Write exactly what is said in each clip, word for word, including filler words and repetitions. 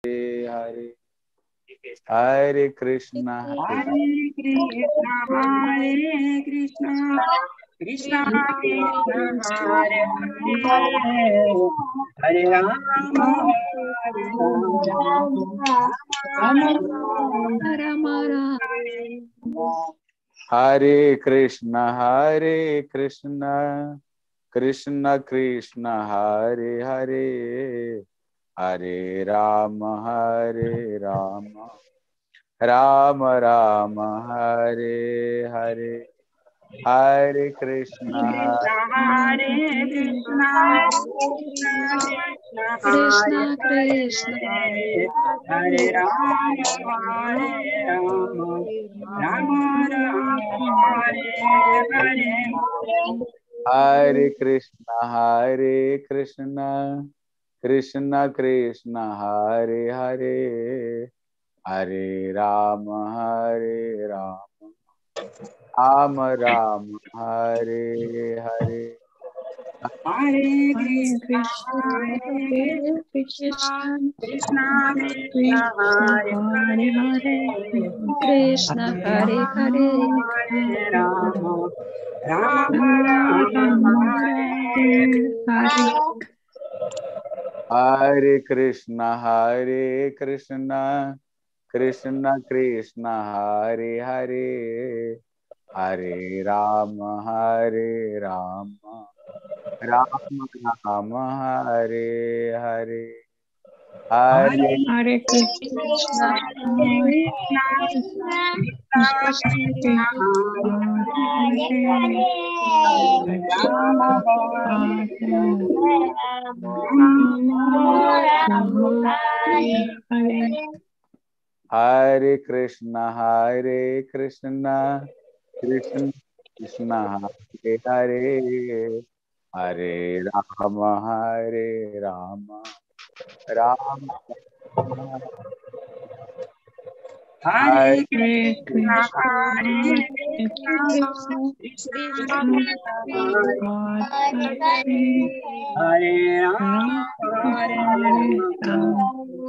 हरे हरे कृष्णा हरे कृष्णा हरे कृष्णा कृष्णा कृष्णा हरे हरे हरे राम हरे राम हरे कृष्णा हरे कृष्णा कृष्णा कृष्णा हरे हरे हरे राम हरे राम राम राम हरे हरे हरे कृष्णा हरे कृष्णा कृष्णा कृष्णा हरे हरे राम हरे राम राम राम हरे हरे हरे कृष्णा हरे कृष्णा कृष्णा कृष्णा हरे हरे हरे राम हरे राम राम राम हरे हरे हरे कृष्णा हरे कृष्णा कृष्णा कृष्णा हरे हरे कृष्णा हरे हरे हरे राम राम राम हरे हरे हरे कृष्णा हरे कृष्णा कृष्णा कृष्णा हरे हरे हरे राम हरे राम राम राम हरे हरे हरे हरे कृष्णा हरे कृष्णा कृष्णा हरे हरे राम हरे कृष्णा हरे कृष्णा कृष्ण कृष्णा हरे हरे हरे राम हरे राम राम हरे कृष्णा हरे कृष्णा कृष्णा हरे राम हरे राम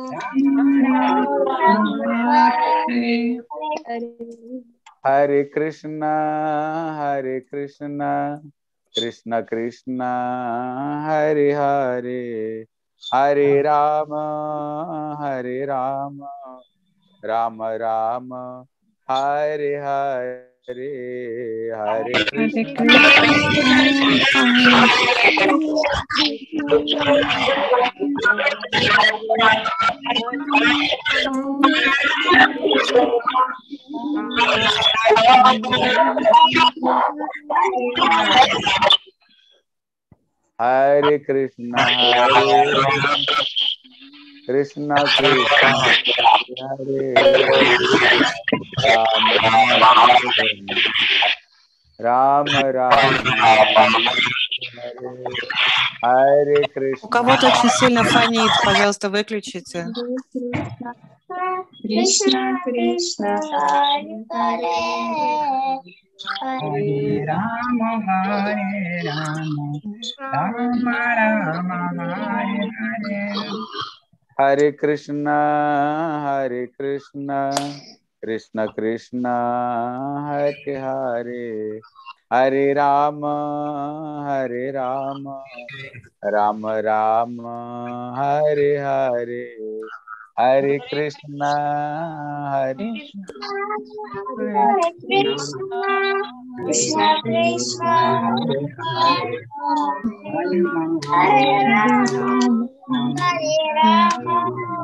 हरे कृष्णा हरे कृष्णा कृष्णा कृष्णा हरे हरे हरे राम हरे राम राम राम हरे हरे हरे कृष्णा हरे कृष्णा हरे कृष्णा कृष्णा हरे Ram Ram Ram Hare Hare У Krishna кого-то очень сильно фонит, пожалуйста, выключите. Krishna Krishna Hare Hare Hare Rama Hare Rama Rama Rama Hare Hare हरे कृष्णा हरे कृष्णा कृष्णा कृष्णा हरे हरे हरे राम हरे राम राम राम हरे हरे हरे कृष्णा हरे Hare Krishna Krishna Krishna Hare Hare Hare Rama Hare Rama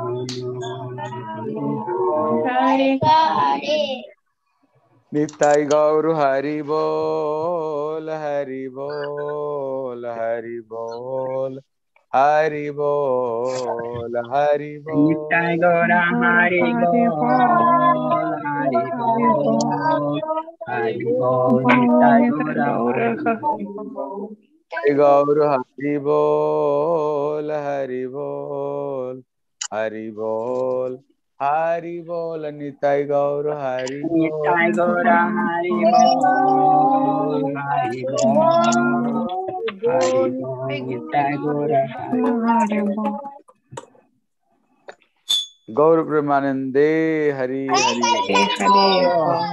Hare Hare Nitai गौर हरि बोल हरि बोल हरि बोल हरि बोल हरि बोल Nitai Gaura Hari Bol, Hari Bol, Hari Bol, Nitai Gaura Hari Bol. गौर हरि बोल हरि बोल हरि बोल हरि बोल निताई गौर हरि बोल Nitai Gaura Hari Bol, Hari Bol, Hari Bol, Nitai Gaura Hari Bol. Gaur Premanande Hari Hari. Hare Hare.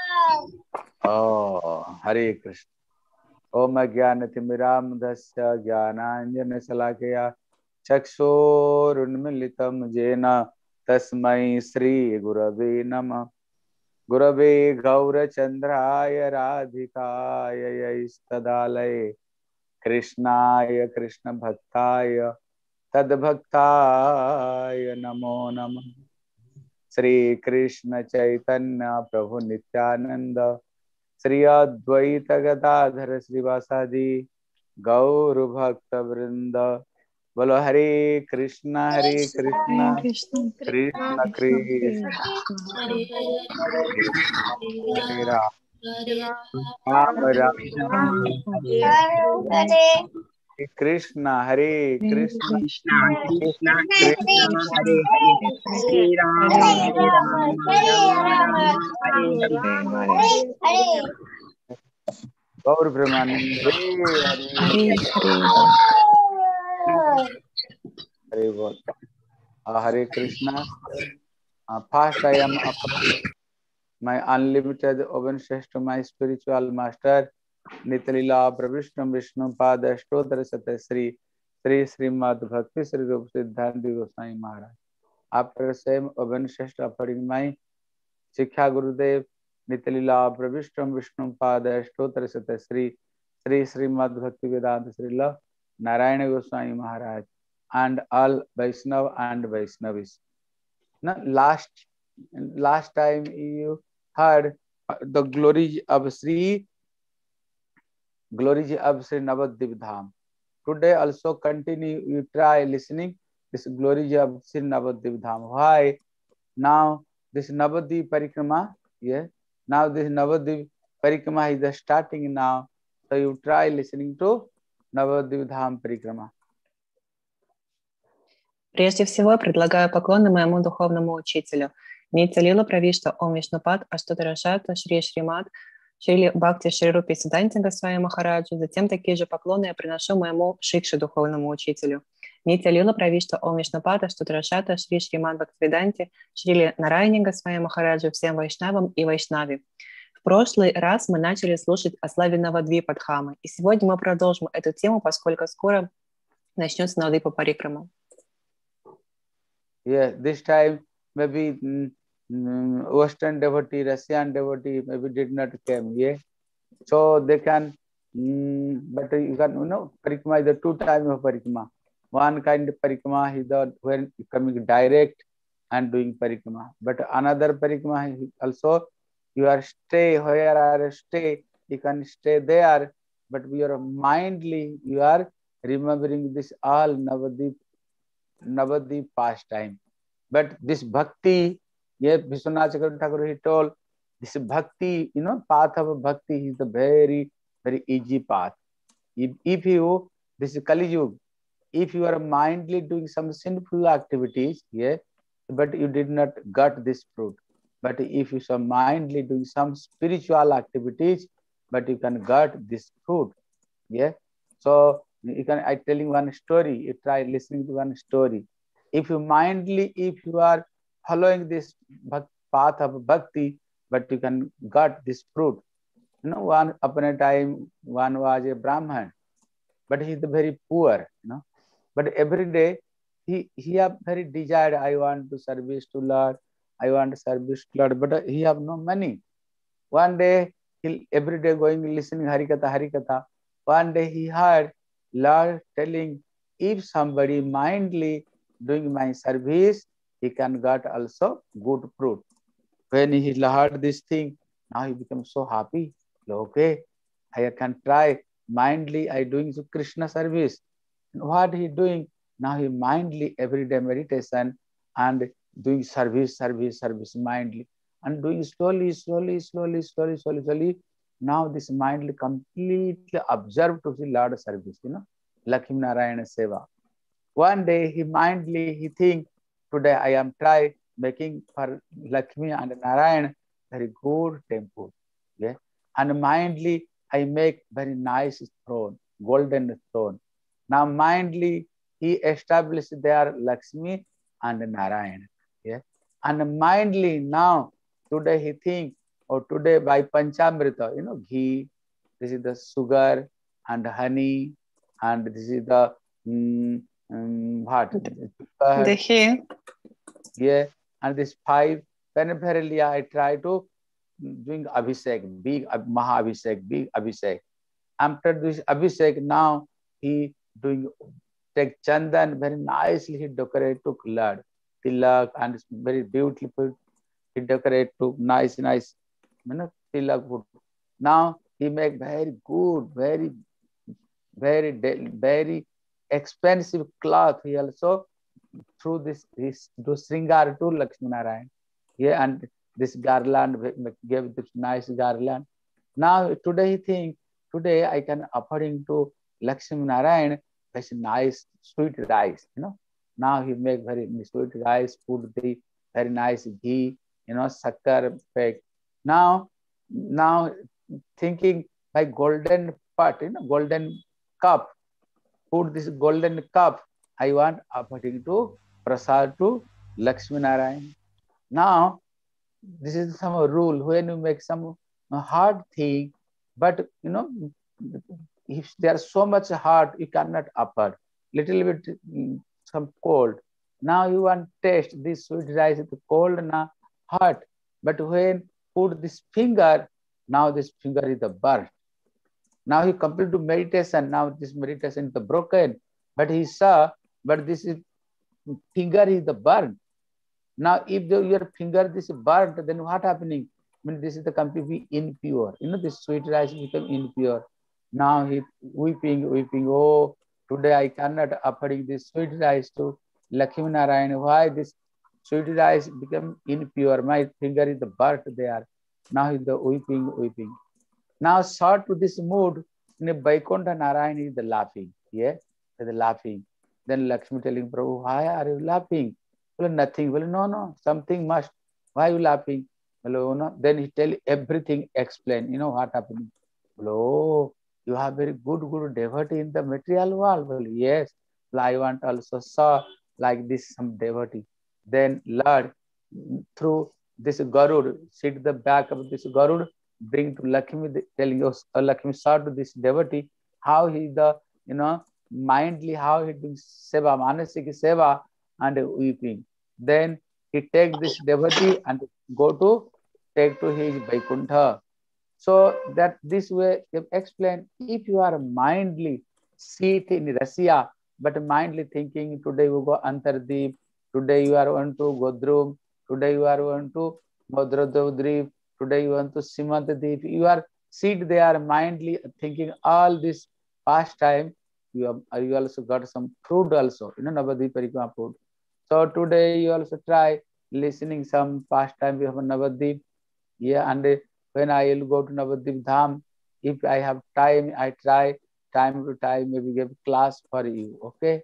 Oh, Hare Krishna. Om Jnanatimiram Dasya Jnananjana Salakaya Chakshurunmilitam Jena Tasmai Sri Gurave Namah. Gurave Gaurachandraya Radhikaya Istadalaya Krishnaya Krishna Bhaktaya Tadbhaktaya Namo Namah. Shri Krishna Chaitanya Prabhu Nityananda Shri Advaita Gadadhara Srivasadi Gaur Bhakta Vrinda. Bolo Hare Krishna Hare Krishna Hare Krishna. Krishna Krishna Krishna Krishna. Hare Ram Ram Ram Hare Hare Krishna Hare Hare Krishna Krishna, Krishna. Krishna, Krishna Krishna, Krishna. Hare Hare, Hare Hare. Hare Rama, Hare Hare Rama. Rama, Rama Rama, Hare Hare. Hare Hare. Gaur Premanande Hare Hare Hare. Hare Bol. Uh, Hare Krishna. Uh, first, I am upon my unlimited obedience to my spiritual master, Nitalila Pravishnu Vishnu Pada Stotra Sata Sri Sri Srimad Bhakti Sri Rup Siddhanti Goswami Maharaj. After same obedience offering my Shiksha Gurudev, Nitalila Pravishnu Vishnu Pada Stotra Sata Sri Sri Srimad Bhakti Vedanta Srila Narayana Goswami Maharaj and all Vaishnava and Vaishnavis. Now, last last time you heard the glory of Sri glory of Sri Navadvip Dham. Today also continue, you try listening this glory of Sri Navadvip Dham. Why? Now this Navadvip Parikrama, yeah. Now this Navadvip Parikrama is the starting now. So you try listening to Navadvip Dham Parikrama. Прежде всего, предлагаю поклоны моему духовному учителю. Нитья Лила Правишта Ом Вишнупад Аштутарашата Шри Шримад Шрили Бхакти Шри Рупи Сиддханти Госвами Махараджу. Затем такие же поклоны я приношу моему Шикше духовному учителю. Нитья Лила Правишта Ом Вишнупад Аштутарашата Шри Шримад Бхактивиданти Шрили Нарайани Госвами Махараджу, всем вайшнавам и вайшнави. В прошлый раз мы начали слушать о славе Навадвипа Дхамы, и сегодня мы продолжим эту тему, поскольку скоро начнется Навадвипа Парикрама. Yeah, this time maybe mm, mm, Western devotee, Russian devotee maybe did not come. Yeah, so they can, mm, but you can, you know, parikrama is the two times of parikrama. One kind of parikrama is the when coming direct and doing parikrama, but another parikrama is also you are stay where are stay, you can stay there, but your mindly you are remembering this all Navadvip Navadvip pastime. But this bhakti, yeah, Vishwanath Chakravarti Thakur, he told, this bhakti, you know, path of bhakti is the very, very easy path. If, if you, this is Kali Yuga, if you are mindly doing some sinful activities, yeah, but you did not get this fruit. But if you are mindly doing some spiritual activities, but you can get this fruit, yeah. So you can, I telling one story, you try listening to one story. If you mindly, if you are following this path of bhakti, but you can get this fruit. You know, one upon a time, one was a Brahman, but he is very poor, you know. But every day, he, he have very desired, I want to service to Lord, I want to service to Lord, but he have no money. One day, he every day going listening Harikatha, Harikatha. One day he heard Lord telling, if somebody mindly doing my service, he can get also good fruit. When he heard this thing, now he becomes so happy. Okay, I can try mindly, I doing Krishna service. What he doing? Now he mindly everyday meditation and doing service, service, service mindly. And doing slowly, slowly, slowly, slowly, slowly, slowly. Now this mindly completely observed to see Lord service, you know, Lakshmi Narayana Seva. One day he mindly, he think, today I am try making for Lakshmi and Narayan very good temple. Yeah? And mindly I make very nice throne, golden throne. Now mindly he established there Lakshmi and Narayan. Yeah. And mindly now, today he think, or today by Panchamrita, you know, ghee, this is the sugar and honey, and this is the um, um, what? The he. Yeah, and this five, paraphernalia, I try to doing Abhishek, big Maha Abhishek, big Abhishek. After this Abhishek, now he doing take chandan, very nicely he decorate to lad, tilak, and it's very beautiful. He decorate to nice, nice, you know, tilak food. Now he make very good, very, very, very expensive cloth. He also through this, this do Sringar to Lakshmi Narayan. Yeah, and this garland gave this nice garland. Now today he think, today I can offering to Lakshmi Narayan this nice sweet rice, you know. Now he make very sweet rice, put the very nice ghee, you know, sakkar pack. Now, now thinking by golden pot, you know, golden cup, put this golden cup, I want offering to prasad to Lakshmi Narayan. Now, this is some rule when you make some hard thing, but you know, if there's so much hard, you cannot offer. Little bit some cold. Now you want taste this sweet rice is cold and hot. But when put this finger, now this finger is the burnt. Now he complete to meditation. Now this meditation is the broken. But he saw, but this is finger is the burnt. Now, if the, your finger this is burnt, then what happening? I mean, this is the completely impure. You know, this sweet rice become impure. Now he weeping, weeping. Oh, today I cannot offering this sweet rice to Lakshmi Narayan. Why this sweet rice become impure? My finger is the burnt there. Now he's the weeping, weeping. Now, short to this mood, Vaikuntha Narayan is the laughing. Yeah, the laughing. Then Lakshmi telling Prabhu, why are you laughing? Well, nothing. Well, no, no, something must. Why are you laughing? Well, no. Then he tell everything, explain. You know what happening? Well, oh, you have very good, good devotee in the material world. Well, yes. Well, I want also saw like this some devotee. Then Lord, through this Garud, sit the back of this Garud, bring to Lakshmi, telling us, uh, Lakshmi saw to this devotee how he the, you know, mindly how he doing seva, manasik seva and weeping. Then he take this devotee and go to take to his Vaikuntha. So that this way explain, if you are mindly sit in Russia, but mindly thinking today we go Antardeep, today you are going to Godrum, today you are going to Madradodrip, today you want to Simantadip, you are sit there mindly thinking all this past time, you have, you also got some fruit also, you know, Navadvip Parikrama food. So today you also try listening some past time, we have a Navadvip. Yeah, and when I will go to Navadvip Dham, if I have time, I try time to time, maybe give class for you, okay?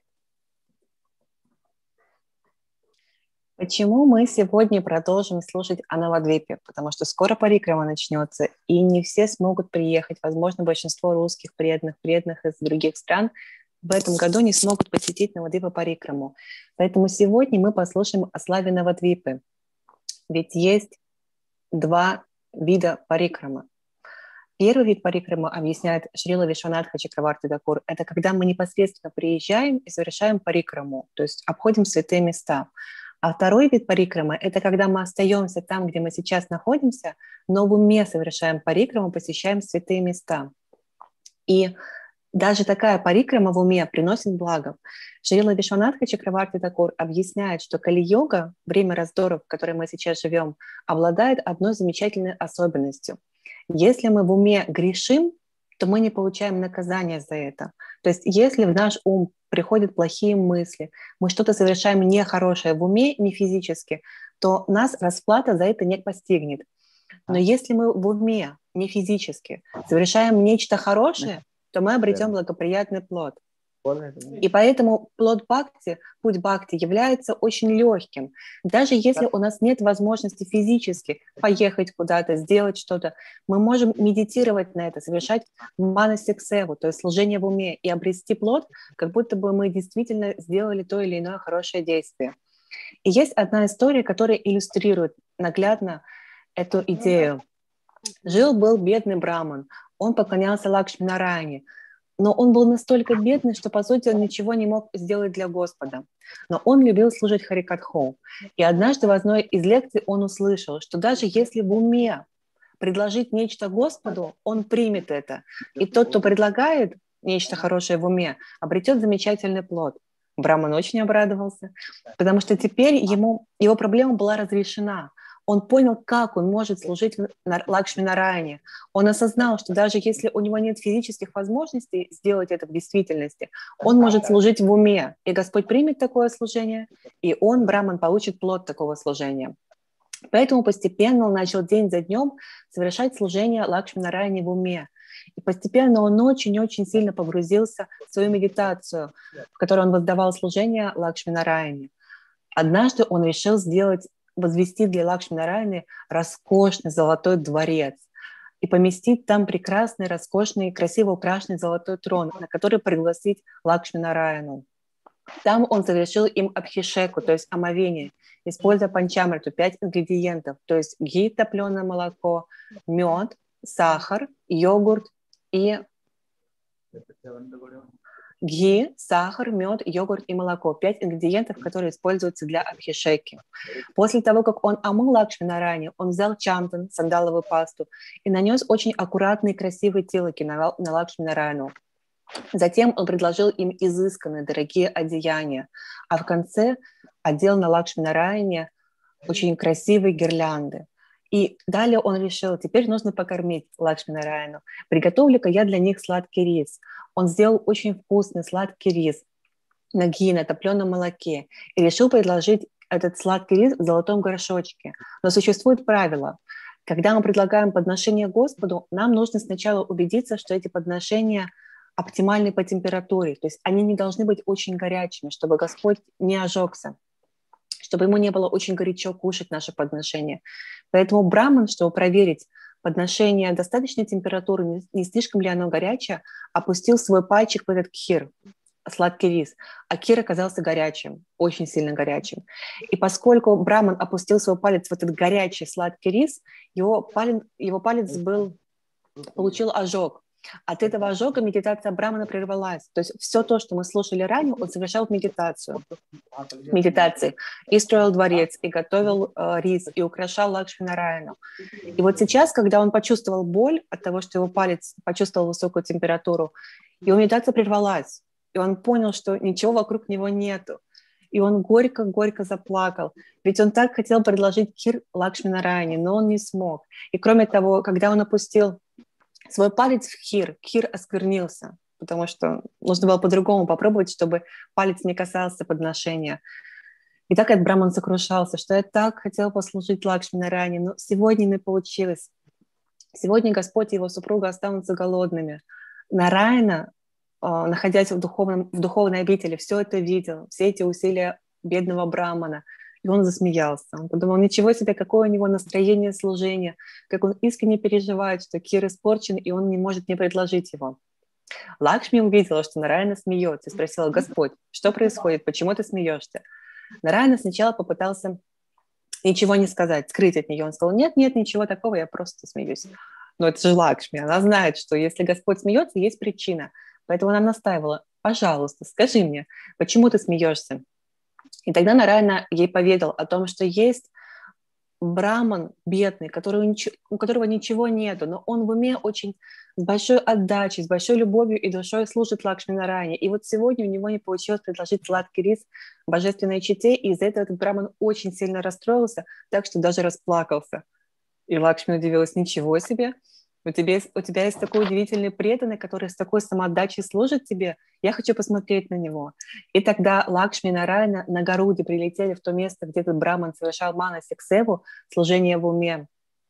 Почему мы сегодня продолжим слушать о Навадвипе? Потому что скоро парикрама начнется, и не все смогут приехать. Возможно, большинство русских преданных, преданных из других стран в этом году не смогут посетить Навадвипа парикраму. Поэтому сегодня мы послушаем о славе Навадвипы. Ведь есть два вида парикрама. Первый вид парикрама, объясняет Шрила Вишванатха Чакраварти Такур, это когда мы непосредственно приезжаем и совершаем парикраму, то есть обходим святые места. А второй вид парикрама – это когда мы остаемся там, где мы сейчас находимся, но в уме совершаем парикраму, посещаем святые места. И даже такая парикрама в уме приносит благо. Шрила Вишванатха Чакраварти Такур объясняет, что Кали-йога, время раздоров, в котором мы сейчас живем, обладает одной замечательной особенностью. Если мы в уме грешим, то мы не получаем наказания за это. То есть если в наш ум приходят плохие мысли, мы что-то совершаем нехорошее в уме, не физически, то нас расплата за это не постигнет. Но если мы в уме, не физически, совершаем нечто хорошее, то мы обретем благоприятный плод. И поэтому плод бхакти, путь бхакти является очень легким. Даже если у нас нет возможности физически поехать куда-то, сделать что-то, мы можем медитировать на это, совершать манасик севу, то есть служение в уме, и обрести плод, как будто бы мы действительно сделали то или иное хорошее действие. И есть одна история, которая иллюстрирует наглядно эту идею. Жил-был бедный браман, он поклонялся Лакшми-Нараяне, но он был настолько бедный, что, по сути, он ничего не мог сделать для Господа. Но он любил служить Харикатху. И однажды в одной из лекций он услышал, что даже если в уме предложить нечто Господу, он примет это. И тот, кто предлагает нечто хорошее в уме, обретет замечательный плод. Браман очень обрадовался, потому что теперь ему, его проблема была разрешена. Он понял, как он может служить Лакшми-Нараяне. Он осознал, что даже если у него нет физических возможностей сделать это в действительности, он может служить в уме. И Господь примет такое служение, и он, Браман, получит плод такого служения. Поэтому постепенно он начал день за днем совершать служение Лакшми-Нараяне в уме. И постепенно он очень-очень сильно погрузился в свою медитацию, в которой он воздавал служение Лакшми-Нараяне. Однажды он решил сделать, возвести для Лакшми-Нараяны роскошный золотой дворец и поместить там прекрасный, роскошный, красиво украшенный золотой трон, на который пригласить Лакшми-Нараяну. Там он совершил им абхишеку, то есть омовение, используя панчамриту, пять ингредиентов, то есть ги, топленое молоко, мед, сахар, йогурт и ги, сахар, мед, йогурт и молоко. Пять ингредиентов, которые используются для абхишеки. После того, как он омыл Лакшми-Нараяне, он взял чантан, сандаловую пасту, и нанес очень аккуратные красивые тилоки на, на Лакшми-Нараяну. Затем он предложил им изысканные, дорогие одеяния, а в конце одел на Лакшми-Нараяне очень красивые гирлянды. И далее он решил, теперь нужно покормить Лакшми-Нараяну. Приготовлю-ка я для них сладкий рис. Он сделал очень вкусный сладкий рис на ги, на топленом молоке. И решил предложить этот сладкий рис в золотом горшочке. Но существует правило. Когда мы предлагаем подношение Господу, нам нужно сначала убедиться, что эти подношения оптимальны по температуре. То есть они не должны быть очень горячими, чтобы Господь не ожегся, чтобы ему не было очень горячо кушать наше подношение. Поэтому браман, чтобы проверить подношение достаточной температуры, не, не слишком ли оно горячее, опустил свой пальчик в этот кхир, сладкий рис. А кхир оказался горячим, очень сильно горячим. И поскольку браман опустил свой палец в этот горячий сладкий рис, его палец, его палец был, получил ожог. От этого ожога медитация брамана прервалась. То есть все то, что мы слушали ранее, он совершал в медитацию. медитации. И строил дворец, и готовил э, рис, и украшал Лакшми-Нараяну. И вот сейчас, когда он почувствовал боль от того, что его палец почувствовал высокую температуру, его медитация прервалась. И он понял, что ничего вокруг него нету. И он горько-горько заплакал. Ведь он так хотел предложить кхир Лакшми-Нараяне, но он не смог. И кроме того, когда он опустил свой палец в кхир, кхир осквернился, потому что нужно было по-другому попробовать, чтобы палец не касался подношения. И так этот браман сокрушался, что я так хотел послужить Лакшми-Нараяне, но сегодня не получилось. Сегодня Господь и его супруга останутся голодными. Нараяна, находясь в, духовном, в духовной обители, все это видел, все эти усилия бедного брамана. И он засмеялся. Он подумал, ничего себе, какое у него настроение служения, как он искренне переживает, что кхир испорчен, и он не может не предложить его. Лакшми увидела, что Нараяна смеется, и спросила: Господь, что происходит, почему ты смеешься? Нараяна сначала попытался ничего не сказать, скрыть от нее. Он сказал: нет, нет, ничего такого, я просто смеюсь. Но это же Лакшми, она знает, что если Господь смеется, есть причина. Поэтому она настаивала: пожалуйста, скажи мне, почему ты смеешься? И тогда Нараяна ей поведал о том, что есть браман бедный, который, у которого ничего нету, но он в уме очень с большой отдачей, с большой любовью и душой служит Лакшми-Нараяне. И вот сегодня у него не получилось предложить сладкий рис божественной чете, и из-за этого этот браман очень сильно расстроился, так что даже расплакался. И Лакшми удивилась: ничего себе! У тебя, есть, у тебя есть такой удивительный преданный, который с такой самоотдачей служит тебе. Я хочу посмотреть на него. И тогда Лакшми и Нараяна на Гаруде прилетели в то место, где этот браман совершал манасик-севу, служение в уме.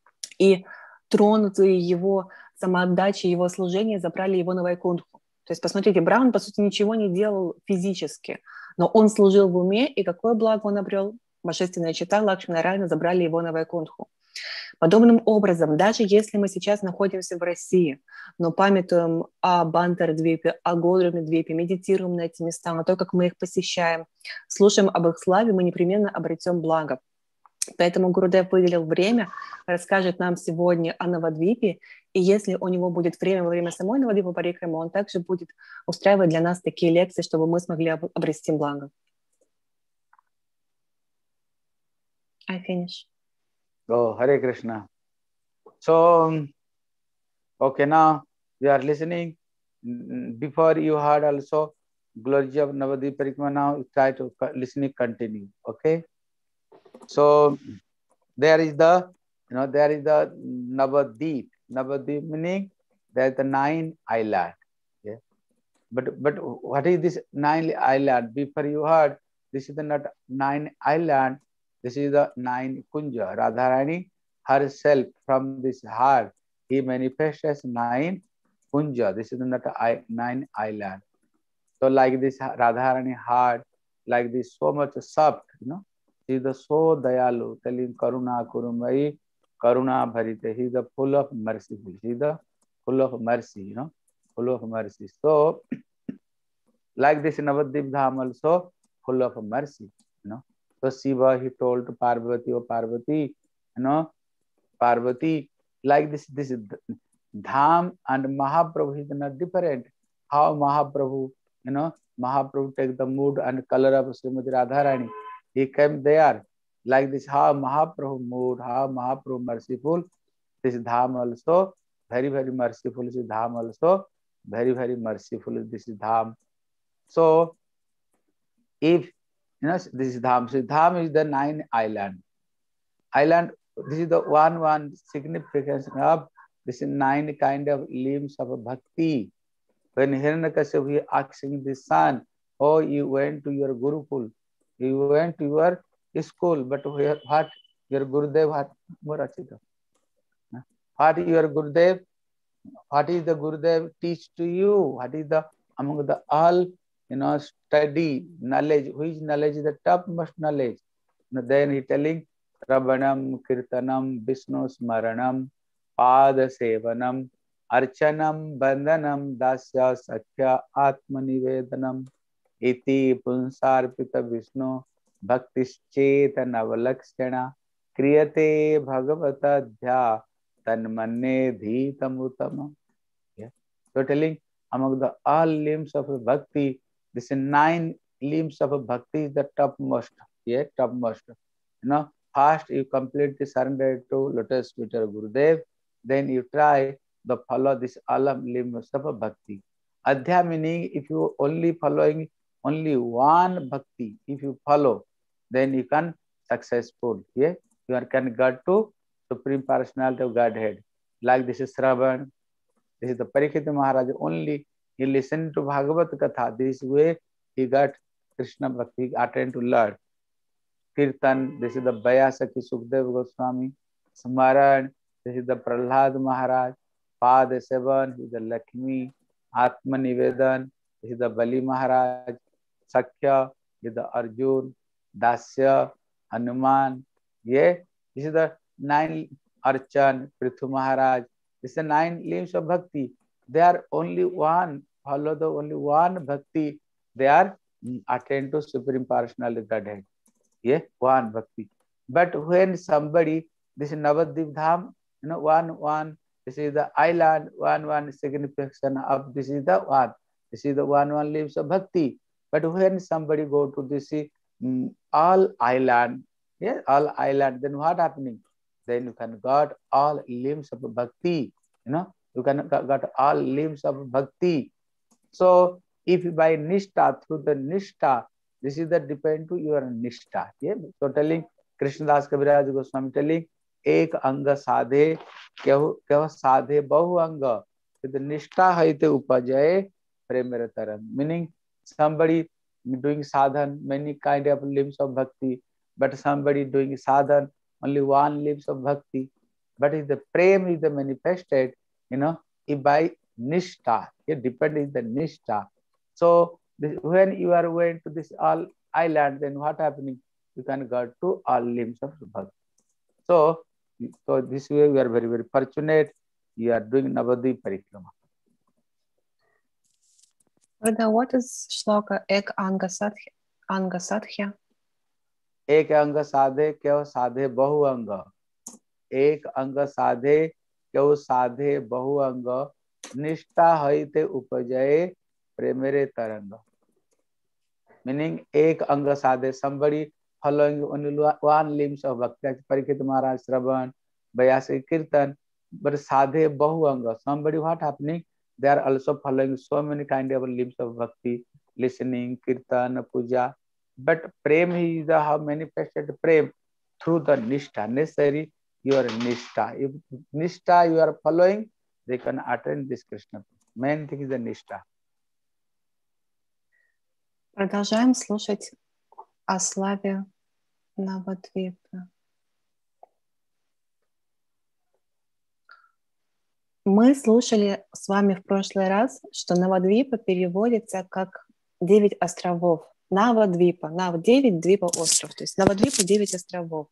И тронутые его самоотдачей, его служения забрали его на Вайкунтху. То есть, посмотрите, браман, по сути, ничего не делал физически, но он служил в уме, и какое благо он обрел? Божественная чета Лакшми и Нараяна забрали его на Вайкунтху. Подобным образом, даже если мы сейчас находимся в России, но памятуем о Бантар-двипе, о Годруме-двипе, медитируем на эти места, на то, как мы их посещаем, слушаем об их славе, мы непременно обретем благо. Поэтому Гурудев выделил время, расскажет нам сегодня о Навадвипе, и если у него будет время во время самой Навадвипа Парикрамы, он также будет устраивать для нас такие лекции, чтобы мы смогли обрести благо. I finish. Oh, Hare Krishna. So, okay, now we are listening. Before you heard also Glory of Navadvip Parikrama. Now try to listening continue. Okay. So there is the, you know, there is the Navadvip. Navadvip meaning there is the nine island. Yeah. But but what is this nine island? Before you heard, this is the not nine island. This is the nine kunja. Radharani herself from this heart, he manifests as nine kunja. This is not a nine island. So like this Radharani heart, like this so much soft, you know. He is the so dayalu, telling Karuna Kurumai, Karuna Bharite. He is the full of mercy. He is the full of mercy, you know, full of mercy. So like this Navadvip Dham also full of mercy, you know. So Shiva, he told to Parvati, oh Parvati, you know, Parvati, like this, this Dham and Mahaprabhu is not different. How Mahaprabhu, you know, Mahaprabhu take the mood and color of Srimati Radharani. He came there. Like this, how Mahaprabhu mood, how Mahaprabhu merciful. This Dham also very, very merciful. This Dham also very, very merciful. This is Dham. So if you know this is Dham, so Dham is the nine island. Island, this is the one one significance of this is nine kind of limbs of bhakti. When Hiranyakashipu is asking the son, oh, you went to your Gurukul, you went to your school, but where, what your Gurudev, what what your Gurudev, what is the Gurudev teach to you? What is the among the all, you know, study, knowledge, which knowledge is the topmost knowledge? Then he telling Ravanam, Kirtanam, Vishnu Smaranam, Pada Sevanam, Archanam, Bandhanam, Dasya, Sakya, Atmanivedanam, Iti Punsarpita Vishnu, Bhaktischetanavalakshana, Kriyate Bhagavata Dhya, Tanmanne Dhitamutamam. Yeah. So telling among the all limbs of bhakti, this nine limbs of bhakti is the topmost. Yeah, topmost. You know, first you complete the surrender to lotus feet of Gurudev, then you try to follow this all limbs of bhakti. Adhya meaning if you only following only one bhakti, if you follow, then you can successful. Yeah, you can get to Supreme Personality of Godhead. Like this is Shravan, this is the Parikshit Maharaj. Only he listened to Bhagavat Katha. This way he got Krishna Bhakti, he attained to learn. Kirtan, this is the Vyasaki Sukdev Goswami. Smaran, this is the Prahlad Maharaj. Pada Sevan, this is the Lakshmi. Atma Nivedan, this is the Bali Maharaj. Sakya, this is the Arjun. Dasya, Hanuman. Yeah, this is the nine Archan, Prithu Maharaj. This is the nine limbs of bhakti. They are only one, follow the only one bhakti. They are attained to Supreme Personality Godhead. Yeah, one bhakti. But when somebody, this is Navadvip Dham, you know, one, one, this is the island, one, one signification of this is the one. This is the one, one limbs of bhakti. But when somebody go to this um, all island, yeah, all island, then what happening? Then you can got all limbs of bhakti, you know, you can got all limbs of bhakti. So if by nishtha, through the nishtha, this is the depend to your nishtha. Yeah? So telling Krishnadas Kaviraj Goswami telling ek anga sadhe kyahu sadhe bahu anga. The nishtha haite upajaye premerataram. Meaning somebody doing sadhan, many kind of limbs of bhakti, but somebody doing sadhan, only one limbs of bhakti. But if the prem is the manifested, you know, if by nishtha, it depends on the nishtha. So this, when you are going to this all island, then what happening? You can go to all limbs of bhakti. So So this way we are very, very fortunate. You are doing Navadvip Parikrama. Brother, what is shloka Ek Anga Sadhya? Anga Sadhya? Ek Anga Sadhe Kyo Sadhe Bahu Anga. Ek Anga Sadhe Kyo Sadhe Bahu Anga. Nishta Haite Upajaye Premere Taranga. Meaning Ek Anga Sadhe, somebody following only one limbs of Bhakti, Parikshit Maharaj, Shravan, Vyasa, Kirtan, but Sadhe Bahu Anga, somebody what happening? They are also following so many kind of limbs of Bhakti, listening, Kirtan, Puja, but Prem is the how manifested Prem through the Nishtha, necessary your Nishtha. If Nishtha you are following, they can attain this Krishna. Main thing is the Nishtha. Продолжаем слушать о славе Навадвипы. Мы слушали с вами в прошлый раз, что Навадвипа переводится как девять островов. Навадвипа, Нав девять, Двипа остров, то есть Навадвипа девять островов.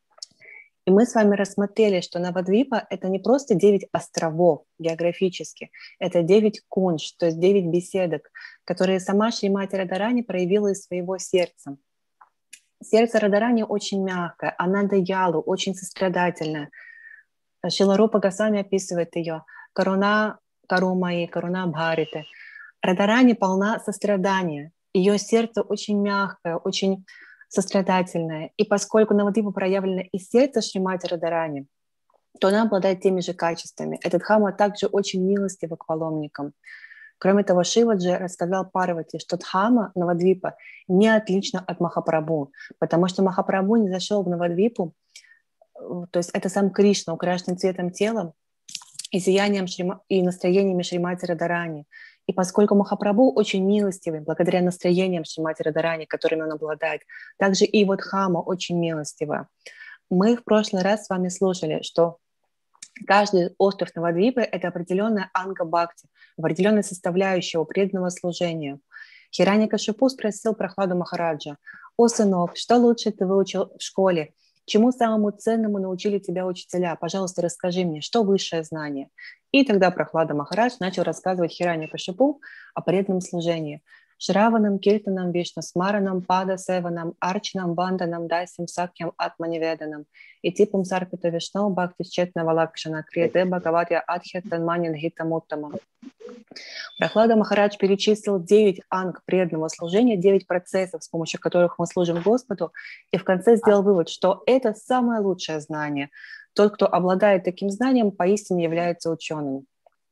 И мы с вами рассмотрели, что Навадвипа это не просто девять островов географически, это девять кунж, то есть девять беседок, которые сама Шримати Радарани проявила из своего сердца. Сердце Радарани очень мягкое, она даялу, очень сострадательная. Шрила Рупа Госвами описывает ее «Каруна Карумаи, Каруна Бхариты». Радарани полна сострадания, ее сердце очень мягкое, очень сострадательная. И поскольку Навадвипа проявлена из сердца Шримати Радарани, то она обладает теми же качествами. Этот Дхама также очень милостив к паломникам. Кроме того, Шиваджи рассказал Парвати, что Дхама Навадвипа не отлична от Махапрабху, потому что Махапрабху не зашел в Навадвипу, то есть это сам Кришна, украшенный цветом тела и сиянием Шрима, и настроениями Шримати Радарани. И поскольку Махапрабху очень милостивый, благодаря настроениям Шримати Радарани, которыми он обладает, также и вот Дхама очень милостива. Мы в прошлый раз с вами слушали, что каждый остров Навадвипы — это определенная анга бхакти, определенная составляющая преданного служения. Хираньякашипу спросил Прохладу Махараджа: «О, сынок, что лучше ты выучил в школе? Чему самому ценному научили тебя учителя? Пожалуйста, расскажи мне, что высшее знание?» И тогда Прохлада Махарадж начал рассказывать Хираньякашипу о преданном служении. Шраванам, Киртанам, Вишнасмаранам, Пада Севанам, Арчнам, Банданам, Дасим, Сакьям, Атманиведанам, и Типам Сарпита Вишну, Бхакти Четна Валакшана, Крияте Бхагаватья Адхя Танманин Гитамуттамам. Прохлада Махарадж перечислил девять анг преданного служения, девять процессов, с помощью которых мы служим Господу, и в конце сделал вывод, что это самое лучшее знание. Тот, кто обладает таким знанием, поистине является ученым.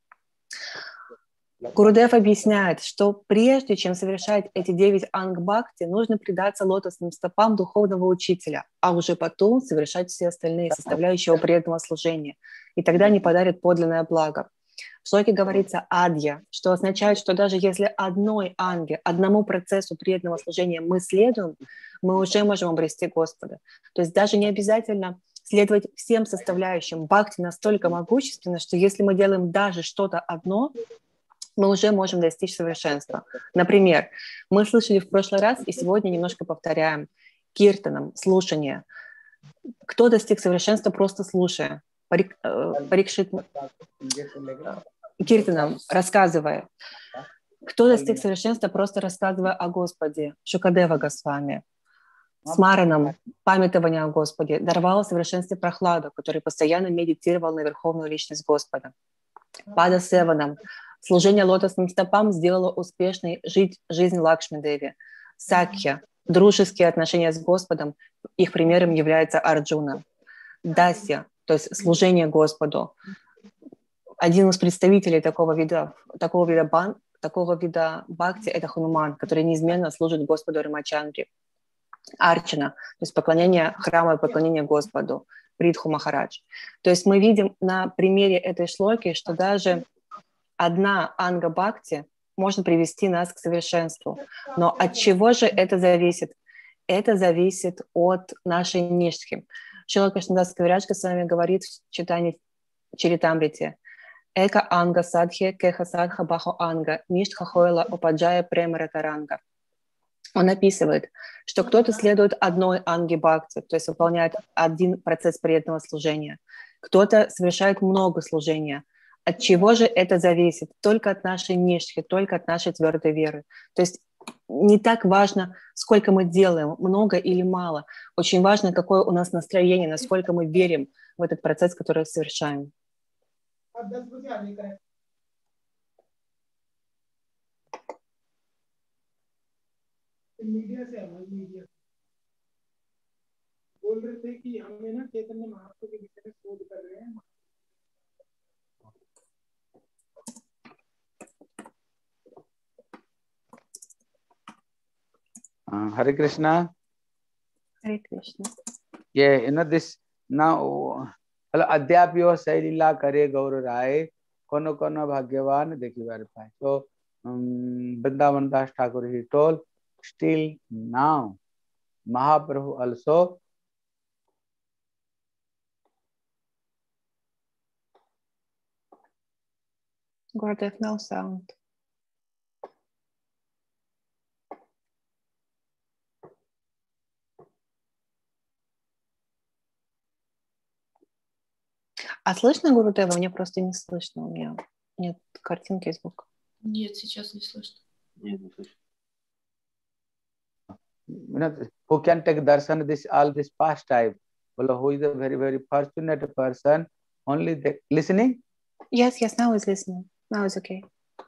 Гурудев объясняет, что прежде чем совершать эти девять анг-бхакти, нужно предаться лотосным стопам духовного учителя, а уже потом совершать все остальные составляющие преданного служения. И тогда не подарит подлинное благо. В шлоке говорится «адья», что означает, что даже если одной анге, одному процессу преданного служения мы следуем, мы уже можем обрести Господа. То есть даже не обязательно следовать всем составляющим. Бхакти настолько могущественно, что если мы делаем даже что-то одно, мы уже можем достичь совершенства. Например, мы слышали в прошлый раз, и сегодня немножко повторяем: киртаном, слушание. Кто достиг совершенства, просто слушая? Парик, э, парикшит, киртаном, рассказывая. Кто достиг совершенства, просто рассказывая о Господе? Шукадева Госвами. Смараном, памятование о Господе, даровало совершенстве Прохладу, который постоянно медитировал на верховную личность Господа. Пада Севаном, служение лотосным стопам сделало успешной жить жизнь Лакшми-деви. Сакья, дружеские отношения с Господом, их примером является Арджуна. Дасья, то есть служение Господу. Один из представителей такого вида, такого вида, бан, такого вида бхакти — это Хануман, который неизменно служит Господу Рамачандре. Арчана, то есть поклонение храму и поклонение Господу, Придху Махарадж. То есть мы видим на примере этой шлоки, что даже одна анга бхакти может привести нас к совершенству. Но от чего же это зависит? Это зависит от нашей ништхи. Шрила Кришнадас Кавирадж с вами говорит в читании Чаритамрите: «Эка анга садхи кеха садха бахо анга, ништха хойла упаджая премара таранга». он описывает, что кто-то следует одной анге бхакти, то есть выполняет один процесс преданного служения, кто-то совершает много служения. От чего же это зависит? Только от нашей нишхи, только от нашей твердой веры. То есть не так важно, сколько мы делаем, много или мало. Очень важно, какое у нас настроение, насколько мы верим в этот процесс, который совершаем. Media से है media बोल रहे थे कि हमें ना चैतन्य महाप्रभु के विषय में शोध कर रहे हैं. uh, Hare Krishna. Hare Krishna. Yeah, you know this now. अद्यापियो शैलीला करे गौर राय कोनो कोनो भाग्यवान देखी बार पाए. So um, Vrindavan Das Thakur, he told, still now Mahaprabhu also Gurudev, no sound. А слышно Гурудева? Мне просто не слышно. У меня нет картинки и звука. Нет, сейчас не слышно. Нет, не слышно. You know, who can take darshan this all this pastime? Well, who is a very very fortunate person? Only the listening. Yes, yes. Now it's listening. Now it's okay.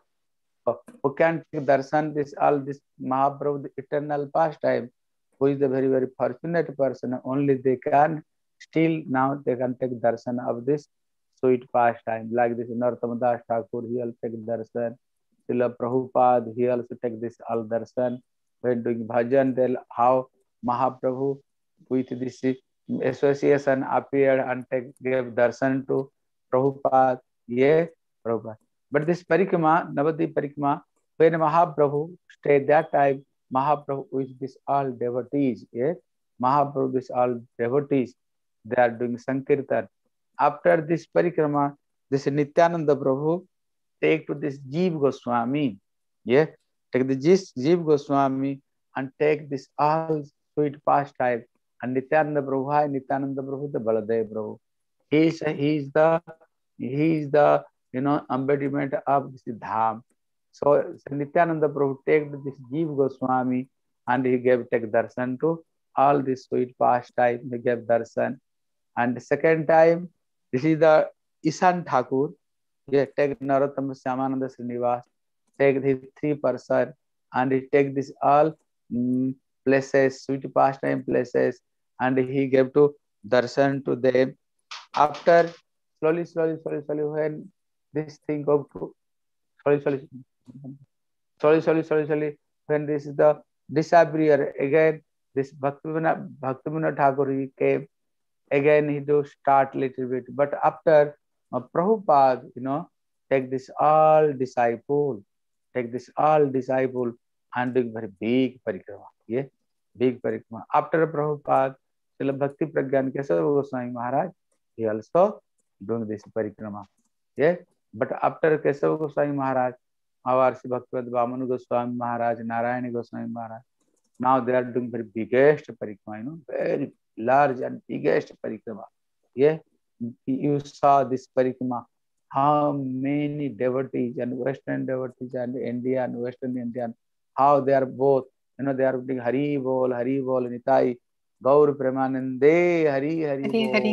Who can take darshan this all this Mahaprabhu the eternal pastime? Who is the very very fortunate person? Only they can. Still now they can take darshan of this sweet pastime. Like this Narottam Das Thakur, he also take darshan. Srila Prabhupada, he also take this all darshan. When doing bhajan, tell how Mahaprabhu with this association appeared and take, gave darshan to Prabhupada. Yeah, Prabhupada. But this Parikrama, Navadvip Parikrama, when Mahaprabhu stayed that time, Mahaprabhu with this all devotees, yeah, Mahaprabhu this all devotees, they are doing Sankirtan. After this Parikrama, this Nityananda Prabhu take to this Jeev Goswami, yeah, take the Jeev Goswami and take this all sweet pastime. And Nityananda Prabhu, hi, Nityananda Prabhu, the Baladev Prabhu. He is, he is the, he is the, you know, embodiment of this Dham. So, so Nityananda Prabhu take this Jeev Goswami and he gave take darshan to all this sweet pastime. He gave darshan. And the second time, this is the Ishan Thakur. Yeah, take Narottam Shyamananda Srinivas, take these three person and he take this all um, places, sweet pastime places, and he gave to darshan to them. After slowly, slowly, slowly, slowly, when this thing go to slowly, slowly, slowly, slowly, slowly, slowly, when this is the disappear again, this Bhaktivinoda Bhaktivinoda Thakur he came. Again, he do start little bit, but after uh, Prabhupada, you know, take this all disciple, take this all disciple and doing very big parikrama, yeah, big parikrama. After Prabhupada, Srila Bhakti Pragyan Kesava Goswami Maharaj, he also doing this parikrama, yeah. But after Kesava Goswami Maharaj, our Sri Bhaktivedanta Vamana Goswami Maharaj, Narayani Goswami Maharaj, now they are doing very biggest parikrama, you know, very large and biggest parikrama. Yeah, you saw this parikrama, how many devotees and Western devotees and Indian, Western Indian, how they are both, you know, they are doing Hari Bol, Hari Bol, Nitai, Gaur Premanande, Hari Hari Bol. Hari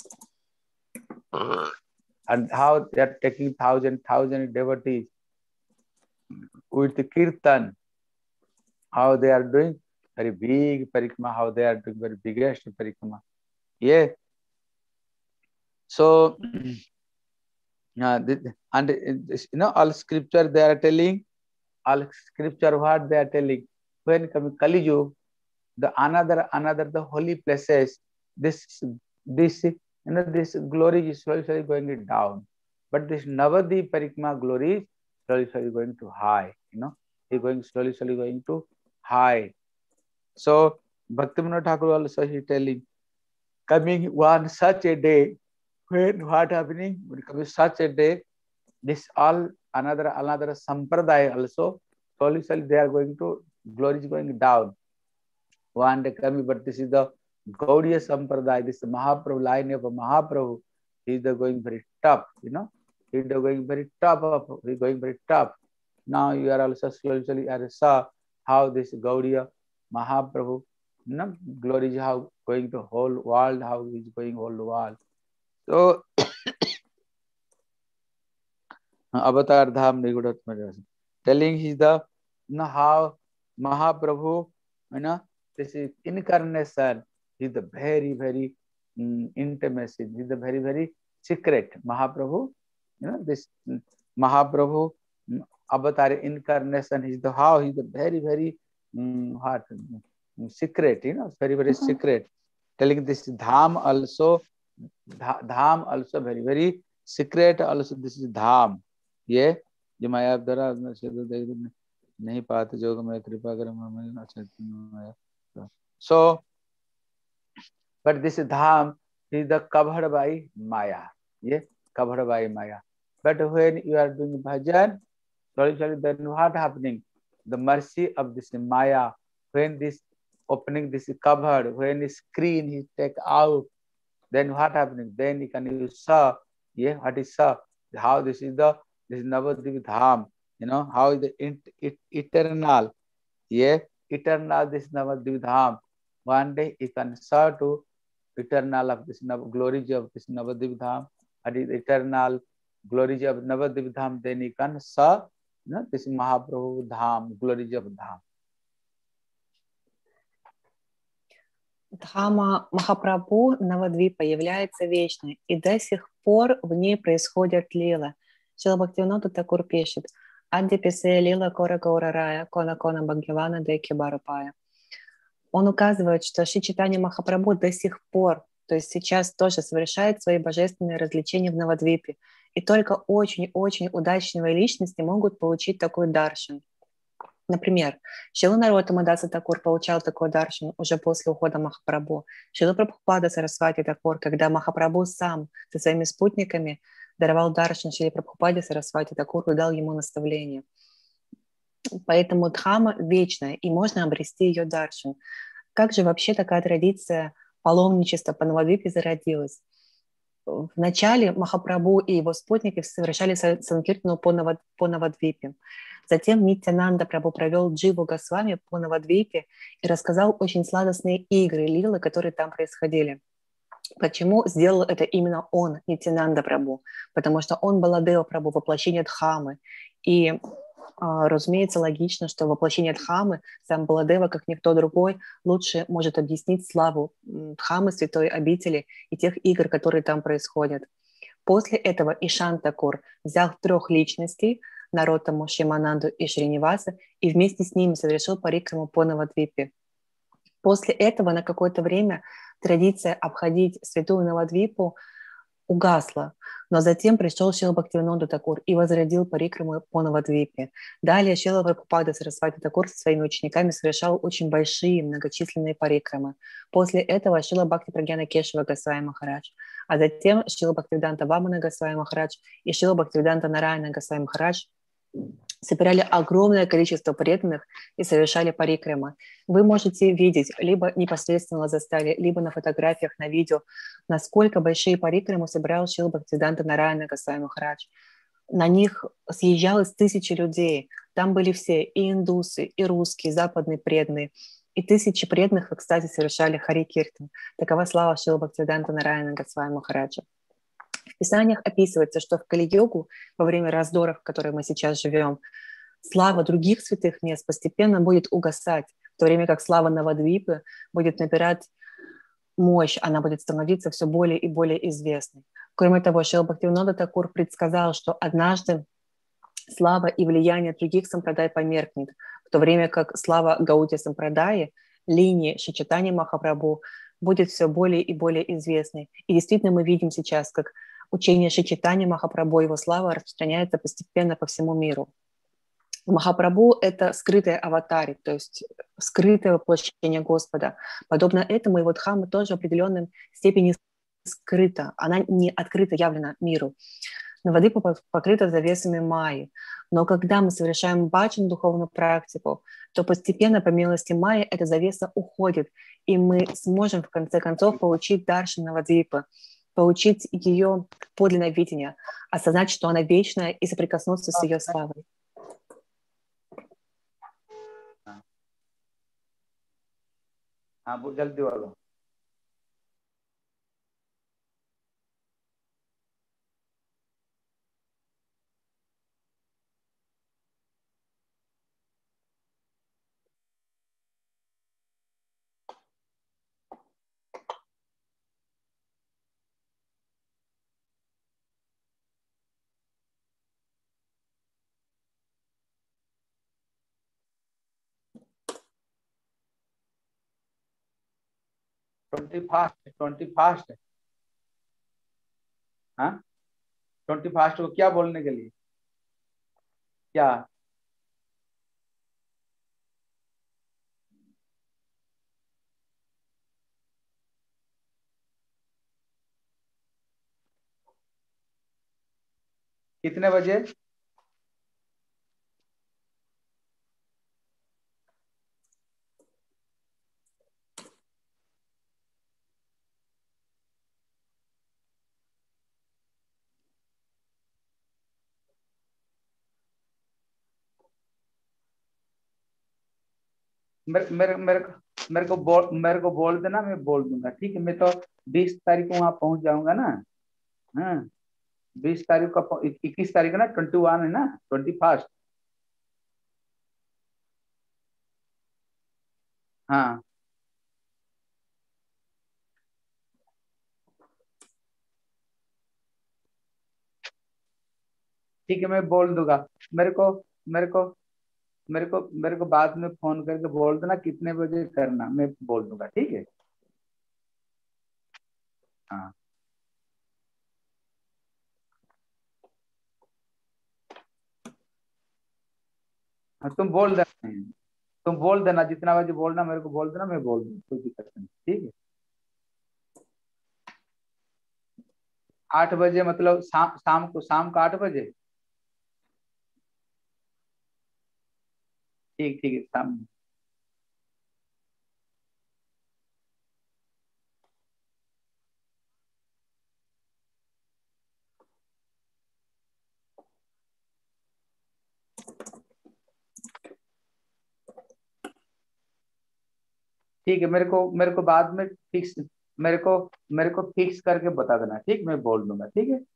Bol. And how they are taking thousand, thousand devotees with the Kirtan, how they are doing very big parikrama, how they are doing very biggest parikrama. Yeah. So, uh, and you know, all scripture they are telling, all scripture what they are telling. When coming Kali Yuga, the another another the holy places, this this you know this glory is slowly slowly going down, but this Navadvip Parikrama glory is slowly slowly going to high. You know, he going slowly slowly going to high. So Bhaktivinoda Thakur also he telling, coming one such a day, when what happening? When coming such a day, this all another another sampradaya also slowly slowly they are going to glory is going down. One day coming, but this is the Gaudiya Sampradaya, this Mahaprabhu line of a Mahaprabhu. He is going very top, you know. He is going very top of, he is going very top. Now you are also slowly, I saw how this Gaudiya Mahaprabhu, you know, glory is how going to whole world, how he is going whole world. So, Avatar Dham Nigudatma, telling he's the, you know, how Mahaprabhu, you know, this is incarnation, is the very, very um, intimacy, is the very, very secret. Mahaprabhu, you know, this um, Mahaprabhu um, Avatar incarnation is the how he's the very, very um, what, um, secret, you know, very, very mm-hmm. secret. Telling this Dham also, Dham also very, very secret also. This is Dham. Yeah, जो माया द्वारा नहीं पाते जो मैं कृपा कर so but this dham is the covered by maya, yeah, covered by maya. But when you are doing bhajan, slowly, slowly, then what happening? The mercy of this maya, when this opening this is covered, when the screen is take out, then what happening? Then you can use saw, yeah, what is saw? How this is the this is Navadvip Dham, you know, how is the it, it, eternal, yeah, eternal this Navadvip Dham. One day you can saw to eternal of this glory of this Navadvip Dham, and is eternal glory of Navadvip Dham, then you can saw, you know, this Mahaprabhu Dham, glory of Dham. Дхама Махапрабху Навадвипа является вечной, и до сих пор в ней происходят лилы. Шрила Бхактивинода Такур пишет: «Адди писе лила кора гаура рая, кона кона бхагавана деки барапая». Он указывает, что Шри Чайтанья Махапрабху до сих пор, то есть сейчас тоже совершает свои божественные развлечения в Навадвипе. И только очень-очень удачливые личности могут получить такой даршан. Например, Шрила Нароттама Даса Такур получал такой даршан уже после ухода Махапрабху. Шрила Прабхупада Сарасвати Такур, когда Махапрабху сам со своими спутниками даровал даршан Шриле Прабхупаде Сарасвати Такур и дал ему наставление. Поэтому Дхама вечная, и можно обрести ее даршан. Как же вообще такая традиция паломничества по Навадвипе зародилась? Вначале Махапрабху и его спутники совершали санкиртану по, Навад, по Навадвипе. Затем Нитьянанда Прабху провел Дживу Госвами по Навадвипе и рассказал очень сладостные игры, лилы, которые там происходили. Почему сделал это именно он, Нитьянанда Прабху? Потому что он Баладева Прабху, воплощение Дхамы. И, разумеется, логично, что воплощение Дхамы, сам Баладева, как никто другой, лучше может объяснить славу Дхамы, святой обители, и тех игр, которые там происходят. После этого Ишан Такур взял трех личностей, Нароттаму, Шримананду и Шриниваса, и вместе с ними совершил парикраму по Навадвипе. После этого на какое-то время традиция обходить святую Навадвипу угасла, но затем пришел Шрила Бхактивинода Такур и возродил парикраму по Навадвипе. Далее Шрила Прабхупада Сарасвати Такур со своими учениками совершал очень большие многочисленные парикрамы. После этого Шрила Бхакти Прагьяна Кешава Госвами Махарадж, а затем Шрила Бхактивиданта Вамана Госвами Махарадж и Шрила Бхактивиданта Нараяна Госвами Махарадж собирали огромное количество преданных и совершали парикрамы. Вы можете видеть, либо непосредственно застали, либо на фотографиях, на видео, насколько большие парикрамы собирал Шрила Бхактивиданта Нараяна Госвами Махарадж. На них съезжалось тысячи людей. Там были все, и индусы, и русские, и западные преданные. И тысячи преданных, кстати, совершали Хари Киртан. Такова слава Шрила Бхактивиданта Нараяна Госвами Махараджа. В Писаниях описывается, что в Кали-йогу, во время раздоров, в которой мы сейчас живем, слава других святых мест постепенно будет угасать, в то время как слава Навадвипы будет набирать мощь, она будет становиться все более и более известной. Кроме того, Шрила Бхактивинода Такур предсказал, что однажды слава и влияние других сампрадай померкнет, в то время как слава Гаудия Сампрадаи, линии Шри Чайтаньи Махапрабху, будет все более и более известной. И действительно мы видим сейчас, как учение Шри Чайтаньи Махапрабху, его слава распространяется постепенно по всему миру. Махапрабху — это скрытый аватарь, то есть скрытое воплощение Господа. Подобно этому его Дхама тоже в определенной степени скрыта, она не открыто явлена миру. но воды покрыта завесами майи. Но когда мы совершаем баджан, духовную практику, то постепенно, по милости майи, эта завеса уходит, и мы сможем в конце концов получить даршан Навадвипы, получить ее подлинное видение, осознать, что она вечная, и соприкоснуться с ее славой. हाँ वो जल्दी बोलो। Twenty fast twenty fast हाँ twenty fast को क्या बोलने के लिए क्या कितने बजे मेरे मेरे मेरे को मेरे को बोल मेरे को बोल देना मैं बोल दूंगा ठीक है। मैं तो बीस तारीख को वहां पहुंच जाऊंगा ना। हाँ बीस तारीख को इक्कीस तारीख है ना ट्वेंटी वन है ना ट्वेंटी फर्स्ट हाँ ठीक है मैं बोल दूंगा। मेरे को मेरे को मेरे को मेरे को बाद में फोन करके बोल देना कितने बजे करना मैं बोल दूंगा ठीक है। हाँ हाँ तुम बोल देना तुम बोल देना जितना बजे बोलना मेरे को बोल देना मैं बोल दूंगा कोई दिक्कत नहीं ठीक है। आठ बजे मतलब शाम शाम को शाम को आठ बजे ठीक ठीक है शाम ठीक है। मेरे को मेरे को बाद में फिक्स मेरे को मेरे को फिक्स करके बता देना ठीक मैं बोल दूंगा ठीक है।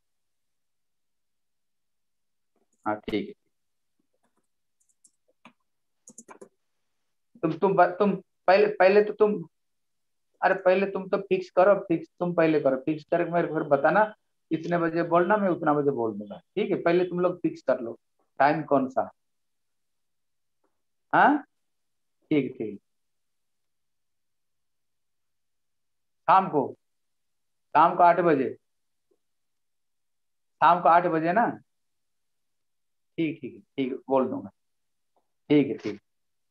हाँ ठीक है। तुम तुम तुम पहले पहले तो तुम अरे पहले तुम तो फिक्स करो फिक्स तुम पहले करो फिक्स करके मेरे को फिर बताना कितने बजे बोलना मैं उतना बजे बोल दूंगा ठीक है। पहले तुम लोग फिक्स कर लो टाइम कौन सा हाँ ठीक ठीक शाम को शाम को आठ बजे शाम को आठ बजे ना ठीक ठीक है ठीक है बोल दूंगा ठीक है ठीक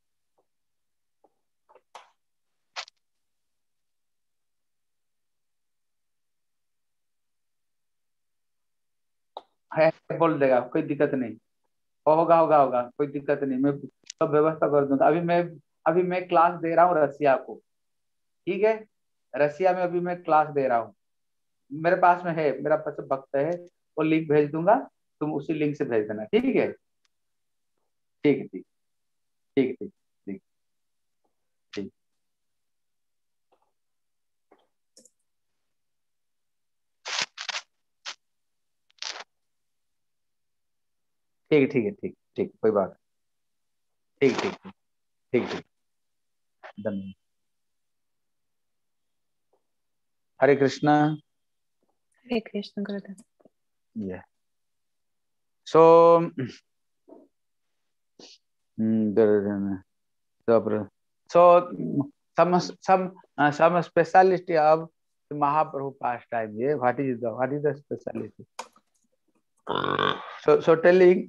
है बोल देगा कोई दिक्कत नहीं होगा होगा होगा कोई दिक्कत नहीं मैं सब व्यवस्था कर दूंगा। अभी मैं अभी मैं क्लास दे रहा हूँ रसिया को ठीक है। रसिया में अभी मैं क्लास दे रहा हूँ मेरे पास में है मेरा पास वक्त है वो लिंक भेज दूंगा तुम उसी लिंक से भेज देना ठीक है। ठीक है ठीक ठीक है ठीक ठीक ठीक ठीक है ठीक है ठीक ठीक कोई बात ठीक ठीक ठीक ठीक ठीक धन्यवाद। हरे Krishna Hare Krishna, Gurudev. yeah so mm, so some some uh, some speciality of the Mahaprabhu pastime yeah what is the what is the speciality so so telling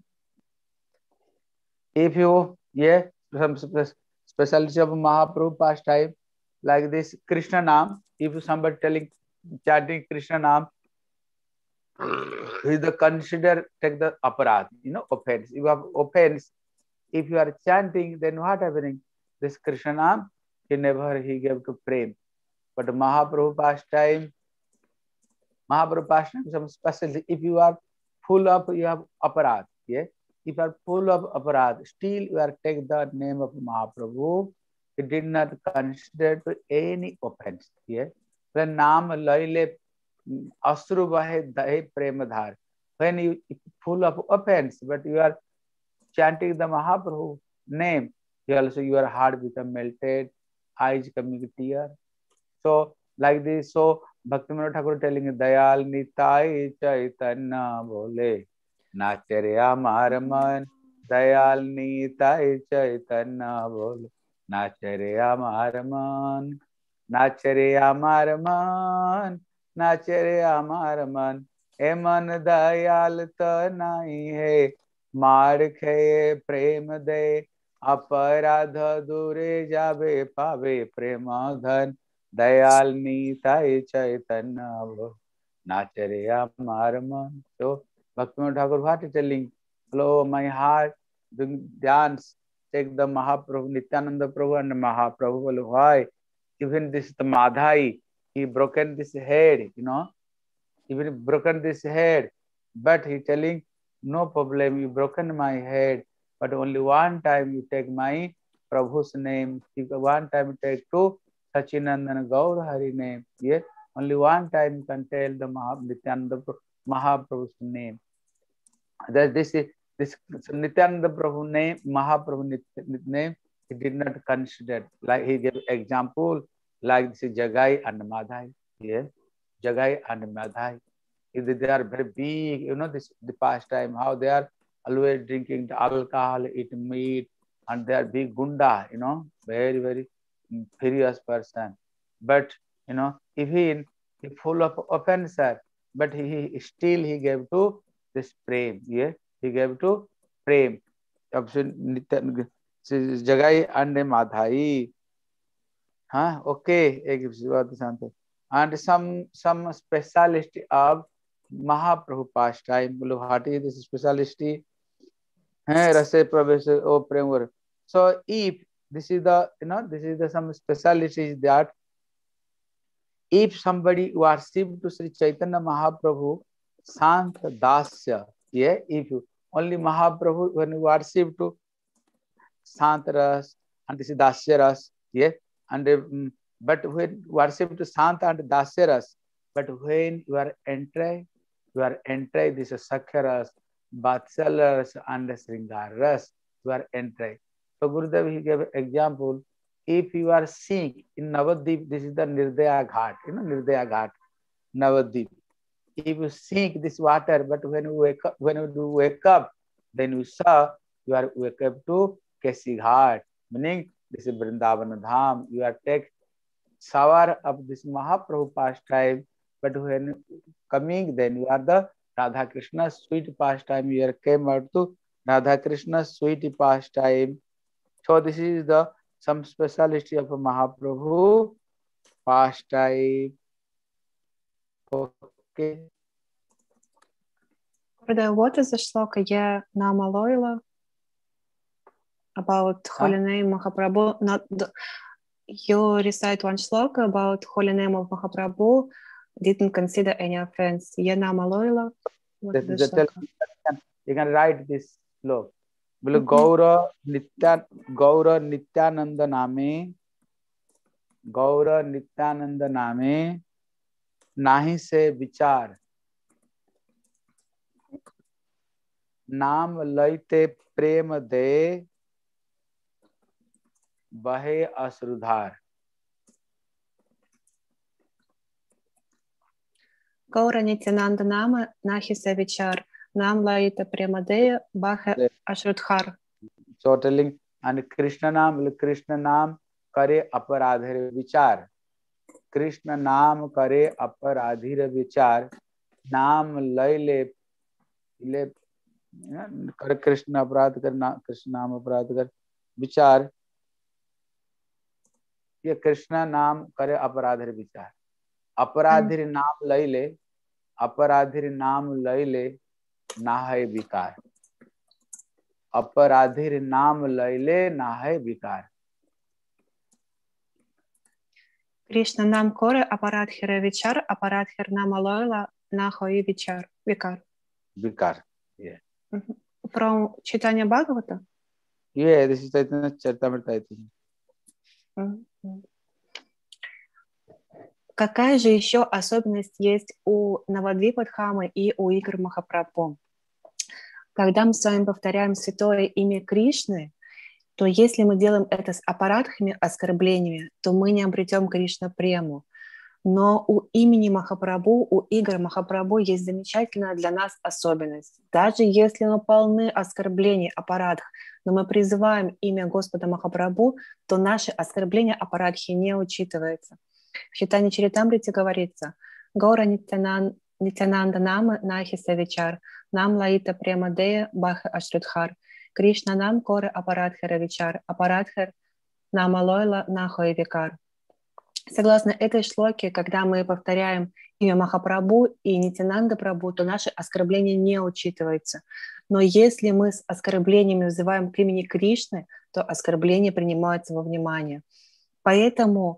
if you yeah some spe- speciality of Mahaprabhu pastime like this Krishna Nam if somebody telling chanting Krishna Nam is the consider take the aparad, you know, offense. You have offense. If you are chanting, then what happening? This Krishna Nam, he never he gave to prem. But Mahaprabhu pastime, Mahaprabhu pastime, some special. If you are full of, you have aparad. Yeah. If you are full of aparad, still you are take the name of Mahaprabhu. He did not consider to any offense. Yeah. When Nam Laile Asru Vahe Dahe Premadhar. When you full of offense, but you are chanting the Mahaprabhu name, you also your heart become melted, eyes coming tear. So like this, so Bhaktivinoda Thakur telling Dayal Nitai Chaitanya Bole Nachare Amar Man. Dayal Nitai Chaitanya Bole Nachare Amar Man. Nachare Amar Man. Nachare Amar Man. E man dayal ta nahi hai. मार खे प्रेम दे अपराध दूरे जावे पावे प्रेम धन दयाल नीताय चैतन्य नाचरे अमार मन. So Bhaktivinoda Thakur what is telling? Hello, my heart dance take the Mahaprabhu, Nityananda Prabhu and Mahaprabhu. Why? Even this the Madhai, he broken this head, you know, even broken this head, but he telling. No problem, you broken my head, but only one time you take my Prabhu's name. One time you take two Sachinandana Gaur Hari name. Yes, only one time you can tell the Nityananda Mahaprabhu's name. That this is this Nityananda Prabhu name, Mahaprabhu name, he did not consider. Like he gave example, like this is Jagai and Madhai. Yes, Jagai and Madhai. They are very big, you know, this the past time, how they are always drinking the alcohol, eating meat, and they are big gunda, you know, very, very furious person. But, you know, if he is full of offense, but he still he gave to this prem, yeah, he gave to prem. Jagai and Madhai. Huh? Okay, and some some specialist of Mahaprabhu pastime. What is this speciality? Rase Pravesh O Premur. So if this is the, you know, this is the some speciality is that if somebody worships to Sri Chaitanya Mahaprabhu, Sant Dasya, yeah, if you only Mahaprabhu when you worship to Sant Ras and this is Dasya Ras, yeah, and um, but when worship to Sant and Dasya Ras, but when you are entering. You are entering this Sakharas, Vatsalas, and Sringaras. You are entering. So Gurudev, he gave an example. If you are seeing in Navadvip, this is the Nirdaya Ghat, you know, Nirdaya Ghat, Navadvip. If you seek this water, but when you wake up, when you wake up, then you saw you are wake up to Kesi Ghat, meaning this is Vrindavan Dham. You are take shower of this Mahaprabhu pastime. But when coming, then you are the Radha Krishna sweet pastime. You are came out to Radha Krishna sweet pastime. So this is the some speciality of a Mahaprabhu pastime. Okay. What is the shloka Ye Nama Loila about holy name Mahaprabhu? Not the, you recite one shloka about holy name of Mahaprabhu. Didn't consider any offense. Ye Nama Loila. What is the you can write this slok. Mm-hmm. Gaura Nitya Gaura Nityananda Name Gaura Nityananda Name Nahi se vichar Naam laite prem de Bahe asrudhar. Gaura Nityananda Nama Nahi se vichar Naam laite prem de Bahe asrudhar. So telling and Krishna Naam Krishna Naam kare aparadhir vichar. Krishna Naam kare aparadhir vichar. Naam laile le कर कृष्ण अपराध कर ना कृष्ण नाम अपराध कर विचार ये कृष्ण नाम करे अपराध विचार अपराधी नाम लई ले अपराधीर नाम लैले ना है विकार। अपराधीर नाम लैले ना है विकार। Кришна нам коре апарадхира вичар, апарадхир нам алойла нахои вичар, викар. Викар. Yeah. From читание Бхагавата? Yeah, this is Chaitanya Charitamrita, I think. Mm-hmm. Какая же еще особенность есть у Навадвипадхамы и у игр Махапрабху? Когда мы с вами повторяем святое имя Кришны, то если мы делаем это с апарадхами, оскорблениями, то мы не обретем Кришна-прему. Но у имени Махапрабху, у игр Махапрабху есть замечательная для нас особенность. Даже если мы полны оскорблений апарадх, но мы призываем имя Господа Махапрабху, то наши оскорбления апарадхи не учитываются. В Чайтанья Чаритамрите говорится: «Гора Нитянанда Нама Нахи Савичар, Нам Лаита Премадея Баха Ашрудхар, Кришна Нам Коре Апарадхара Вичар, Апарадхар Нам Алойла Нахои Викар». Согласно этой шлоке, когда мы повторяем имя Махапрабху и Нитянанда Прабху, то наши оскорбления не учитываются. Но если мы с оскорблениями взываем к имени Кришны, то оскорбления принимаются во внимание. Поэтому,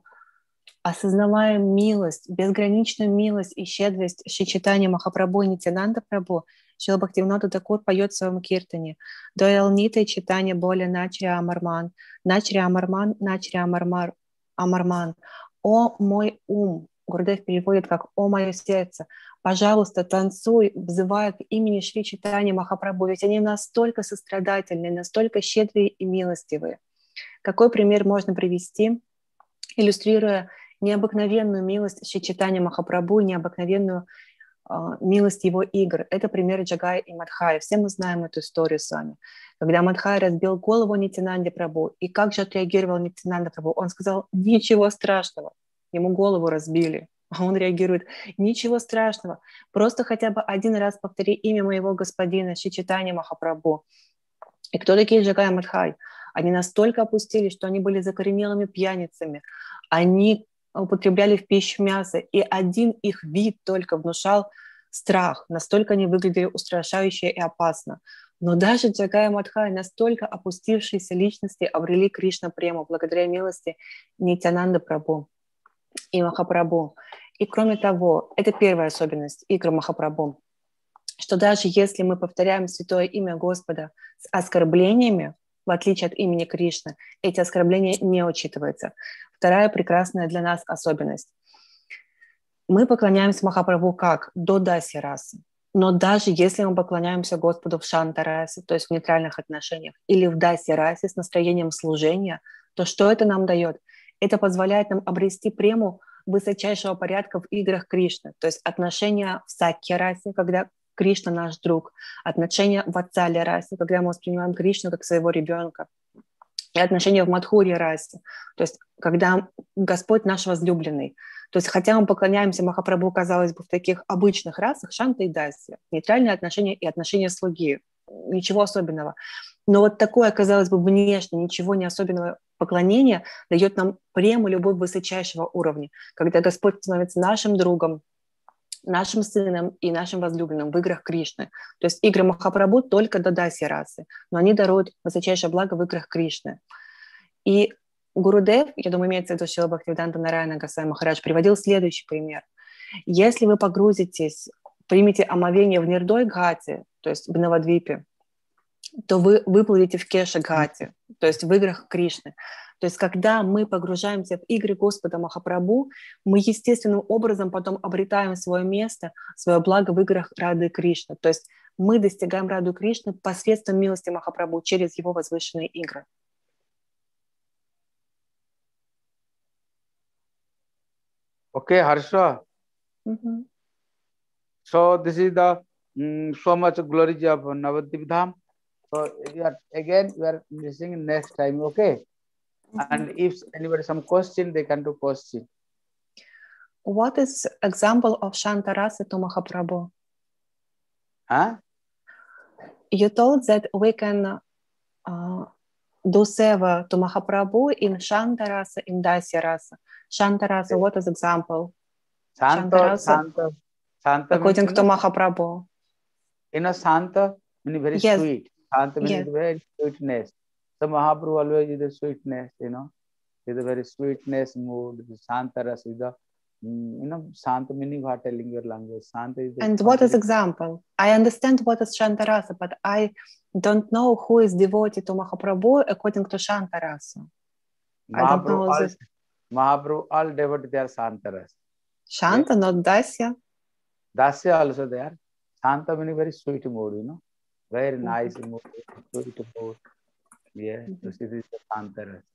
осознавая милость, безграничную милость и щедрость Шри Чайтаньи Махапрабху и Нитянанда Прабху, Шрила Бхактивинода Тхакур поет в своем киртане: «Доялнита Чайтанья Боля Начри Амарман, Начри Амарман, Начри Амармар, Амарман». «О мой ум», Гурудев переводит как «О мое сердце», пожалуйста, танцуй, взывая к имени Шри Чайтаньи Махапрабху, ведь они настолько сострадательные, настолько щедрые и милостивые. Какой пример можно привести, иллюстрируя необыкновенную милость Шри Чайтаньи Махапрабху и необыкновенную э, милость его игр? Это пример Джагая и Мадхая. Все мы знаем эту историю с вами. Когда Мадхай разбил голову Нитянанде Прабху, и как же отреагировал Нитянанда Прабху? Он сказал: «Ничего страшного». Ему голову разбили. А он реагирует: «Ничего страшного. Просто хотя бы один раз повтори имя моего господина Шри Чайтаньи Махапрабху». И кто такие Джагай и Мадхай? Они настолько опустились, что они были закоренелыми пьяницами. Они употребляли в пищу мясо, и один их вид только внушал страх. Настолько они выглядели устрашающе и опасно. Но даже Джагай и Мадхай, настолько опустившиеся личности, обрели Кришна-прему благодаря милости Нитянанды Прабху и Махапрабху. И кроме того, это первая особенность игр Махапрабху, что даже если мы повторяем святое имя Господа с оскорблениями, в отличие от имени Кришны, эти оскорбления не учитываются. Вторая прекрасная для нас особенность. Мы поклоняемся Махапрабху как? До даси расы. Но даже если мы поклоняемся Господу в шанта-расе, то есть в нейтральных отношениях, или в даси-расе с настроением служения, то что это нам дает? Это позволяет нам обрести прему высочайшего порядка в играх Кришны, то есть отношения в сакья-расе, когда Кришна наш друг, отношения в ватсалья-расе, когда мы воспринимаем Кришну как своего ребенка, и отношения в мадхурья-расе, то есть когда Господь наш возлюбленный. То есть хотя мы поклоняемся Махапрабху, казалось бы, в таких обычных расах, шанта и даси, нейтральные отношения и отношения слуги, ничего особенного. Но вот такое, казалось бы, внешне, ничего не особенного поклонение дает нам прему любовь высочайшего уровня, когда Господь становится нашим другом, нашим сыном и нашим возлюбленным в играх Кришны. То есть игры Махапрабху только до даси расы, но они даруют высочайшее благо в играх Кришны. И Гурудев, я думаю, имеется в виду Шрила Бхактивиданта Нараяна Госвами Махарадж, приводил следующий пример. Если вы погрузитесь, примете омовение в Нирдой-Гхате, то есть в Навадвипе, то вы выплывете в Кеша-Гхате, то есть в играх Кришны. То есть когда мы погружаемся в игры Господа Махапрабху, мы естественным образом потом обретаем свое место, свое благо в играх Рады Кришны. То есть мы достигаем Раду Кришны посредством милости Махапрабху через его возвышенные игры. Okay, Harsha. Mm-hmm. So this is the um, so much glory of Navadvip Dham. So we are, again we are missing next time, okay? Mm-hmm. And if anybody some question, they can do question. What is example of Shantarasa to Mahaprabhu? Huh? You told that we can uh, do seva to Mahaprabhu in Shantarasa, in Dasya Rasa. Shantarasa, what is example? Shanto, Shanto, Shanta means, according you to know, Mahaprabhu. you know, Shanta means very Yes. sweet. Shanta means Yes. very sweetness. So Mahaprabhu always is the sweetness, you know, is a very sweetness mood. The Shanta ras is the, mm, you know, Shanta meaning what telling your language. Shanta is the And what is complete- example? I understand what is Shantarasa, but I don't know who is devotee to Mahaprabhu according to Shantarasa. I don't know Mahaprabhu all, this. Mahaprabhu all devotees they are Shanta ras. Shanta, not Dasya. Dasya also there. Shanta meaning very sweet mood, you know, very nice mood, sweet mood. Yeah, so this is the Shanta ras.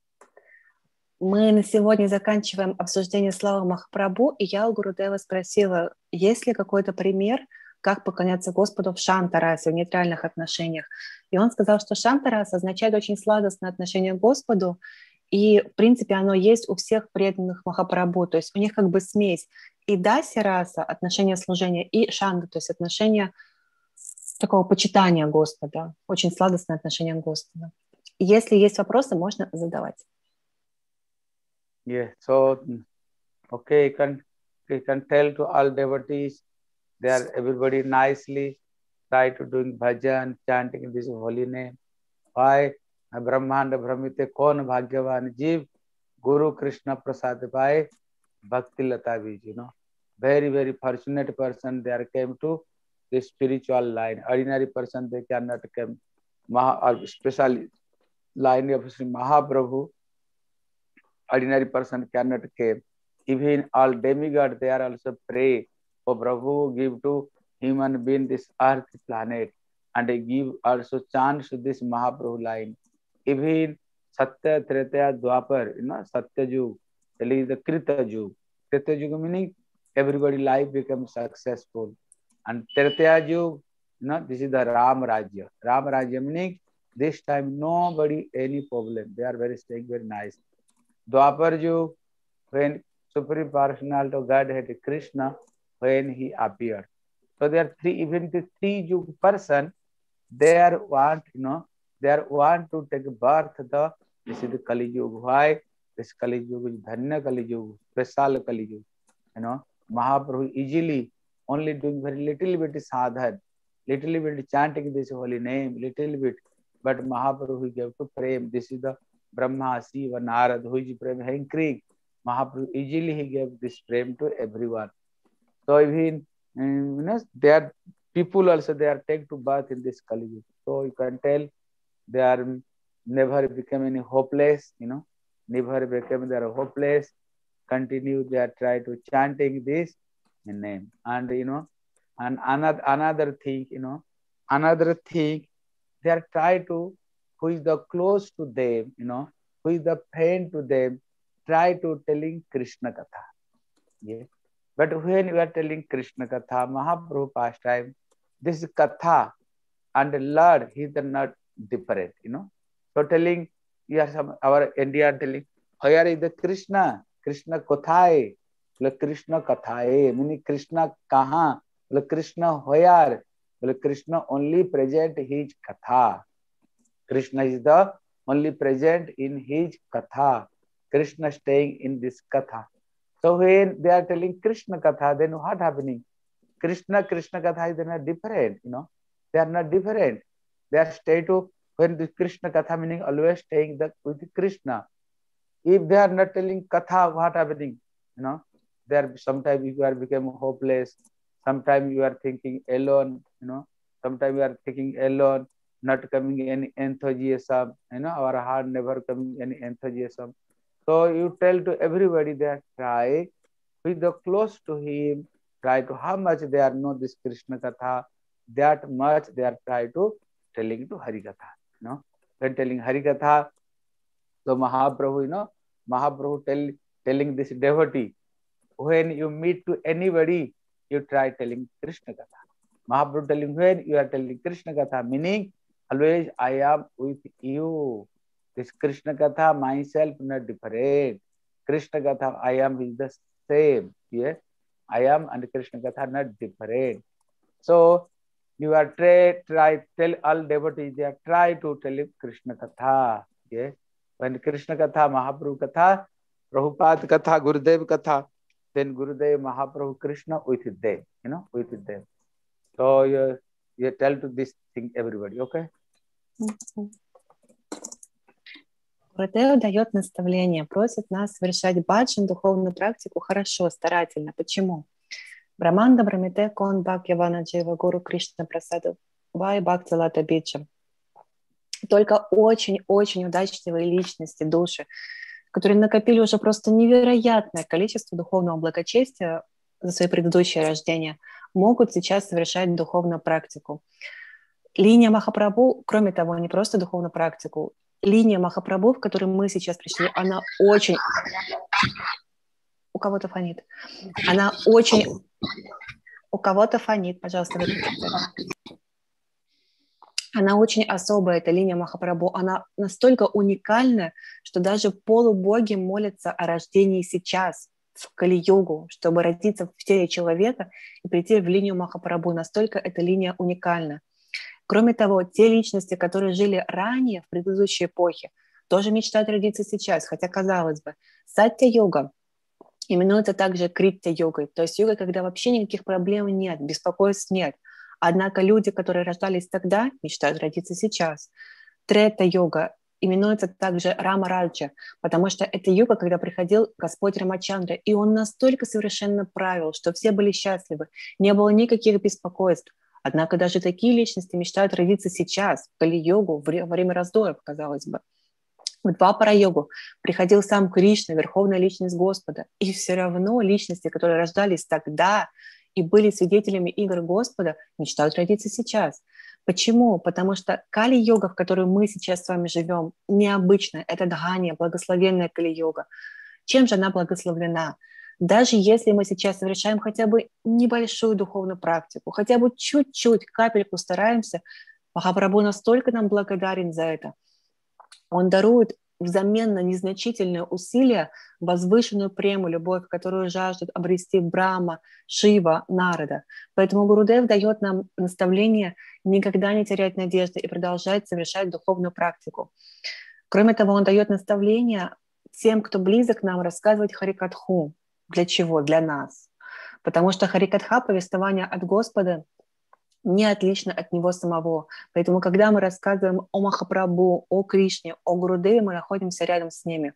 Мы на сегодня заканчиваем обсуждение славы Махапрабху, и я у Гурудева спросила, есть ли какой-то пример, как поклоняться Господу в шантарасе, в нейтральных отношениях. И он сказал, что шантараса означает очень сладостное отношение к Господу, и, в принципе, оно есть у всех преданных Махапрабху, то есть у них как бы смесь и дасираса, отношение служения, и шанда, то есть отношение такого почитания Господа, очень сладостное отношение к Господу. Если есть вопросы, можно задавать. Yeah, so okay, you can you can tell to all devotees, they are everybody nicely try to doing bhajan, chanting this holy name. Why? Brahmanda Brahmite kon bhagyavan jeev, Guru Krishna Prasad Bhai, Bhakti Lata Bij, you know, very very fortunate person. They are came to the spiritual line. Ordinary person they cannot come. Maha or special line of Sri Mahaprabhu. Ordinary person cannot came. Even all demigods, they are also pray for Prabhu give to human being this earth planet, and they give also chance to this Mahaprabhu line. Even Satya, Treta, Dwapar, you know, Satya Yug, that is the Krita Yug. Krita Yug meaning everybody life becomes successful. And Treta Yug, you know, this is the Ram Rajya. Ram Rajya meaning this time nobody any problem. They are very staying very nice. Dwapar Yug, when Supreme Personality of Godhead Krishna, when he appeared. So there are three, even the three Yug person, they are want, you know, they are want to take birth. The this is the Kali Yuga. Why? This Kali Yuga is Dhanya Kali Yuga, special Kali Yuga. You know, Mahaprabhu easily only doing very little bit sadhan, little bit chanting this holy name, little bit. But Mahaprabhu gave to Prem. This is the Brahma, Shiva, Narad, who is Prem hankering. Mahaprabhu easily he gave this Prem to everyone. So even um, you know, they are people also they are take to birth in this Kali Yuga. So you can tell they are never become any hopeless, you know, never become they are hopeless. Continue they are try to chanting this name. And you know, and another another thing, you know, another thing, they are try to who is the close to them, you know, who is the friend to them, try to telling Krishna Katha. Yeah. But when you are telling Krishna Katha, Mahaprabhu pastime, this Katha and Lord, he is not different, you know. So telling, you are some, our India telling, where is the Krishna? Krishna Kothaye, like Krishna Kathaye, meaning Krishna Kaha, like Krishna where, like Krishna only present his Katha. Krishna is the only present in his Katha. Krishna staying in this Katha. So when they are telling Krishna Katha, then what happening? Krishna, Krishna Katha is not different, you know. They are not different. They are stay to, when the Krishna Katha meaning always staying the, with Krishna. If they are not telling Katha, what happening? You know, they are sometimes you are become hopeless. Sometimes you are thinking alone, you know. Sometimes you are thinking alone, not coming any enthusiasm, you know, our heart never coming any enthusiasm. So you tell to everybody that try with the close to him, try to how much they are know this Krishna Katha, that much they are try to telling to Hari Katha. You know, when telling Hari Katha, so Mahaprabhu, you know, Mahaprabhu tell telling this devotee, when you meet to anybody, you try telling Krishna Katha. Mahaprabhu telling when you are telling Krishna Katha, meaning always I am with you. This Krishna Katha, myself not different. Krishna Katha, I am is the same. Yeah, I am and Krishna Katha not different. So you are try try tell all devotees they are try to tell him Krishna Katha. Yeah, when Krishna Katha, Mahaprabhu Katha, Prabhupada Katha, Gurudev Katha, then Gurudev Mahaprabhu Krishna with them, you know, with tell to this thing everybody, okay? Гурудев дает наставление, просит нас совершать баджан, духовную практику, хорошо, старательно. Почему? Браманда Брамите Кон Бхакьявана Джива Гуру Кришна Прасаду Вай Бхакти Лата Биджа. Только очень-очень удачливые личности, души, которые накопили уже просто невероятное количество духовного благочестия за свои предыдущие рождения, могут сейчас совершать духовную практику. Линия Махапрабху, кроме того, не просто духовную практику, линия Махапрабху, в которой мы сейчас пришли, она очень... У кого-то фонит. Она очень... У кого-то фонит, пожалуйста, выключите. Она очень особая, эта линия Махапрабху. Она настолько уникальна, что даже полубоги молятся о рождении сейчас, в Кали-югу, чтобы родиться в теле человека и прийти в линию Махапрабху. Настолько эта линия уникальна. Кроме того, те личности, которые жили ранее, в предыдущей эпохе, тоже мечтают родиться сейчас. Хотя, казалось бы, саття-йога именуется также критья-йогой, то есть йогой, когда вообще никаких проблем нет, беспокойств нет. Однако люди, которые рождались тогда, мечтают родиться сейчас. Трета-йога именуется также Рама-раджа, потому что это йога, когда приходил Господь Рамачандра, и он настолько совершенно правил, что все были счастливы, не было никаких беспокойств. Однако даже такие личности мечтают родиться сейчас, в Кали-йогу, во время раздоев, казалось бы. В Двапара-йогу приходил сам Кришна, верховная личность Господа, и все равно личности, которые рождались тогда и были свидетелями игр Господа, мечтают родиться сейчас. Почему? Потому что Кали-йога, в которой мы сейчас с вами живем, необычная. Это Дхания, благословенная Кали-йога. Чем же она благословлена? Даже если мы сейчас совершаем хотя бы небольшую духовную практику, хотя бы чуть-чуть, капельку стараемся, Махапрабху настолько нам благодарен за это. Он дарует взамен на незначительные усилия возвышенную прему, любовь, которую жаждут обрести Брахма, Шива, Нарада. Поэтому Гурудев дает нам наставление никогда не терять надежды и продолжать совершать духовную практику. Кроме того, он дает наставление тем, кто близок к нам, рассказывать Харикатху. Для чего? Для нас. Потому что Харикатха, повествование от Господа, не отлично от него самого. Поэтому, когда мы рассказываем о Махапрабху, о Кришне, о Гурудеве, мы находимся рядом с ними.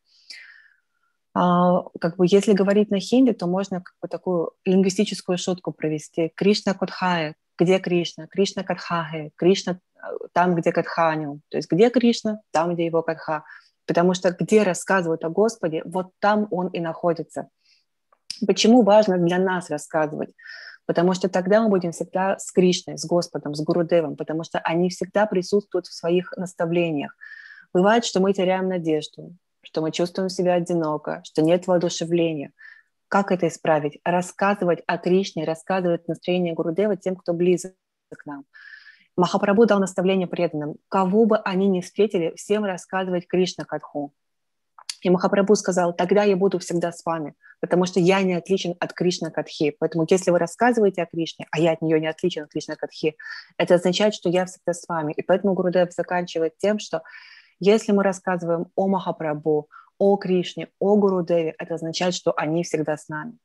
А, как бы, если говорить на хинди, то можно как бы такую лингвистическую шутку провести. Кришна Катхая. Где Кришна? Кришна Катхахе. Кришна там, где Катханю. То есть где Кришна? Там, где его Катха. Потому что где рассказывают о Господе, вот там он и находится. Почему важно для нас рассказывать? Потому что тогда мы будем всегда с Кришной, с Господом, с Гурудевом, потому что они всегда присутствуют в своих наставлениях. Бывает, что мы теряем надежду, что мы чувствуем себя одиноко, что нет воодушевления. Как это исправить? Рассказывать о Кришне, рассказывать настроение Гурудева тем, кто близок к нам. Махапрабху дал наставление преданным. Кого бы они ни встретили, всем рассказывать Кришна-катху. И Махапрабху сказал, тогда я буду всегда с вами, потому что я не отличен от Кришна-катхи. Поэтому если вы рассказываете о Кришне, а я от нее не отличен от Кришна-катхи, это означает, что я всегда с вами. И поэтому Гурудев заканчивает тем, что если мы рассказываем о Махапрабху, о Кришне, о Гурудеве, это означает, что они всегда с нами.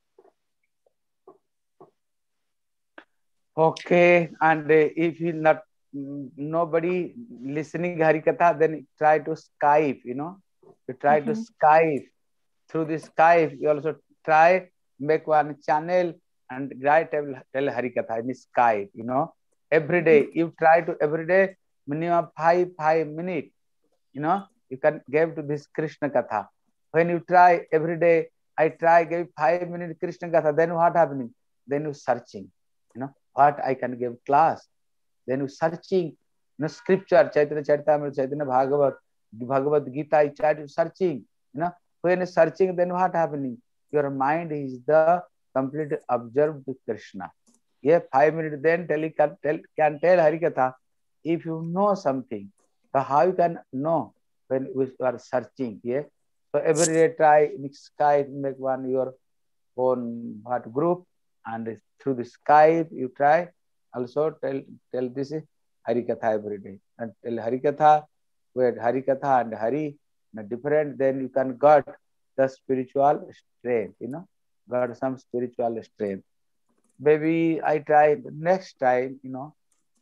Okay, and uh, if you not nobody listening Harikatha, then try to Skype, you know. You try mm-hmm. to Skype. Through the Skype, you also try make one channel and write tell, tell Harikatha in Skype, you know. Every day, you try to every day, minimum five, five minutes, you know, you can give to this Krishna Katha. When you try every day, I try give five minutes Krishna Katha, then what happening? Then you searching, you know, what I can give class. Then you searching, you know, scripture, Chaitanya Charitamrita, Chaitanya Bhagavat, Bhagavad Gita, you try to searching, you know. When searching, then what happening? Your mind is the complete observed to Krishna. Yeah, five minutes then tell, can tell, can tell Harikatha. If you know something, so how you can know when you are searching? Yeah. So every day try mix Skype, make one your own what group, and through the Skype you try. Also tell tell this Harikatha every day and tell Harikatha. Where Harikatha and Hari are different, then you can got the spiritual strength, you know, got some spiritual strength. Maybe I try next time, you know,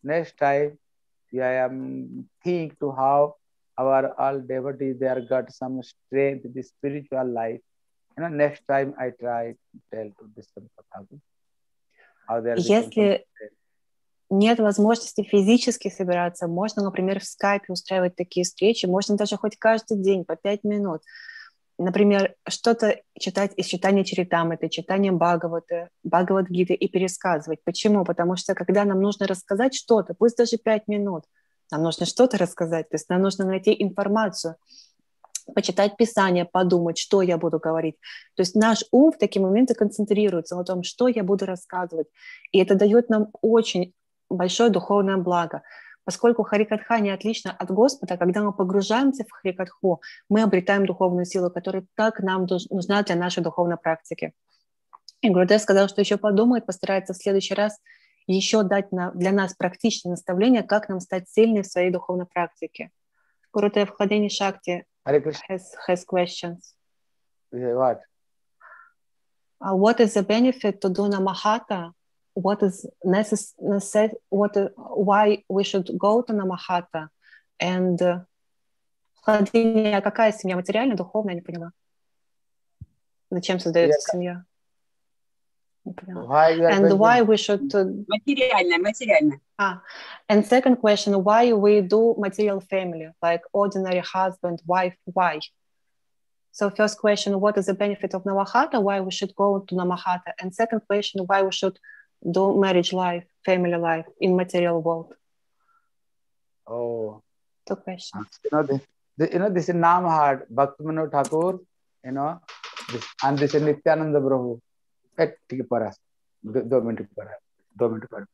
next time, yeah, I am think to how our all devotees they are got some strength in the spiritual life. You know, next time I try to tell to this how they are become some Если нет возможности физически собираться, можно, например, в скайпе устраивать такие встречи, можно даже хоть каждый день по пять минут. Например, что-то читать из читания Чаритамриты, читания Бхагавата, Бхагавад-гиты и пересказывать. Почему? Потому что когда нам нужно рассказать что-то, пусть даже пять минут, нам нужно что-то рассказать, то есть нам нужно найти информацию, почитать Писание, подумать, что я буду говорить. То есть наш ум в такие моменты концентрируется на том, что я буду рассказывать. И это дает нам очень большое духовное благо. Поскольку Харикатха не отлично от Господа, когда мы погружаемся в Харикатху, мы обретаем духовную силу, которая так нам нужна для нашей духовной практики. И Гурудев сказал, что еще подумает, постарается в следующий раз еще дать на, для нас практичные наставления, как нам стать сильнее в своей духовной практике. Гурудев Хладени Шакти has, has questions. What? Uh, what is the benefit to do Namahata? What is necessary? What? Why we should go to Namahata? And uh, Хладени, какая семья? Материальная, духовная? Я не поняла. Зачем создается yeah. семья? Не поняла. Why and why we should... Материальная, материальная. Ah, and second question, why we do material family, like ordinary husband, wife, why? So first question, what is the benefit of Namahata? Why we should go to Namahata? And second question, why we should do marriage life, family life in material world? Oh. Two questions. You know, this, the, you know, this is Namhat, Bhaktivinoda Thakur, you know, this, and this is Nityananda Prabhu. ठीक है परस दो minute पर दो minute पर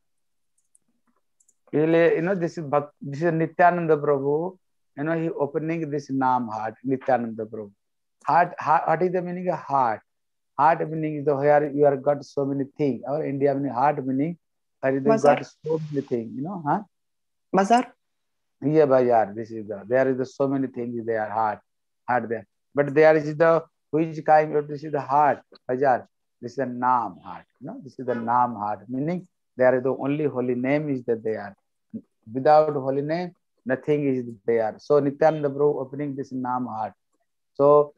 you know this is this is Nityananda Prabhu, you know he opening this Nam heart Nityananda Prabhu. Heart, heart what is the meaning of heart? Heart meaning is the where you are got so many things. Our India meaning heart meaning where you got so many things, you know, huh? Bazaar. Yeah, bazaar. This is the there is the so many things there heart heart there, but there is the which kind of this is the heart bazaar. This is the Nam heart, you know, this is the Nam heart, meaning there is the only holy name is that they are. Without holy name, nothing is there. So Nityananda Prabhu opening this Nam heart. So,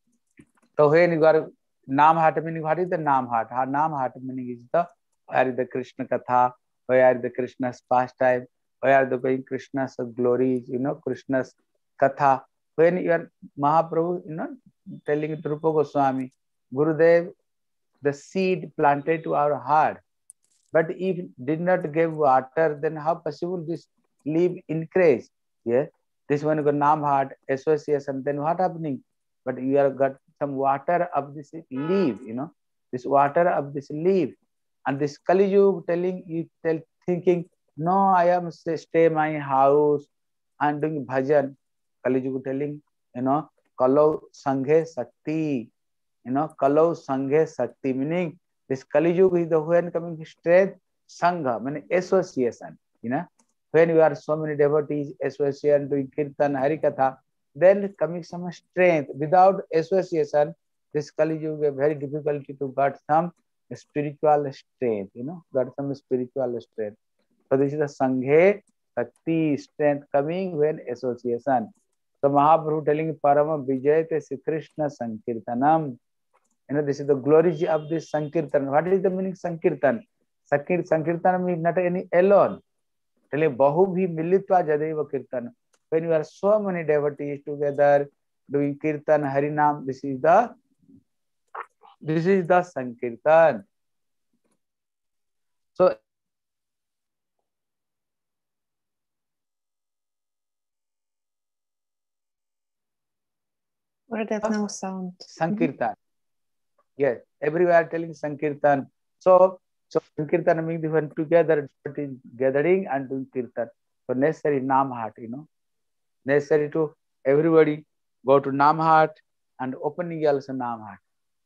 so when you are Nam heart meaning, what is the Nam heart? Her Nam heart meaning is the where is the Krishna Katha, where is the Krishna's pastime, where are the going Krishna's glories, you know, Krishna's Katha. When you are Mahaprabhu, you know, telling Rupa Goswami, Gurudev, the seed planted to our heart, but if did not give water, then how possible this leaf increase? Yeah, this one got Nam heart association. Then what happening? But you have got some water of this leaf, you know, this water of this leaf, and this Kali Yuga telling you, tell thinking, no, I am stay, stay my house and doing bhajan. Kali Yuga telling, you know, Kalo Sanghe Sakti. You know, Kalau Sanghe Sakti, meaning this Kali Yuga is the when coming strength, Sangha, meaning association. You know, when you are so many devotees, association doing Kirtan, Harikatha, then coming some strength. Without association, this Kali Yuga very difficult to get some spiritual strength, you know, got some spiritual strength. So this is the Sanghe Sakti, strength coming when association. So Mahaprabhu telling Parama Vijayate Sri Krishna Sankirtanam. You know, this is the glory of this Sankirtan. What is the meaning Sankirtan? Sankirtan means not any alone. Telling Bahu bhi militva jadeva kirtan. When you are so many devotees together doing Kirtan, Harinam, this is the this is the Sankirtan. So Where there's no sound. Sankirtan. Yes, everywhere telling Sankirtan. So, so Sankirtan means when together gathering and doing Kirtan. So necessary Nam heart, you know. Necessary to everybody go to Nam heart and opening also Nam heart.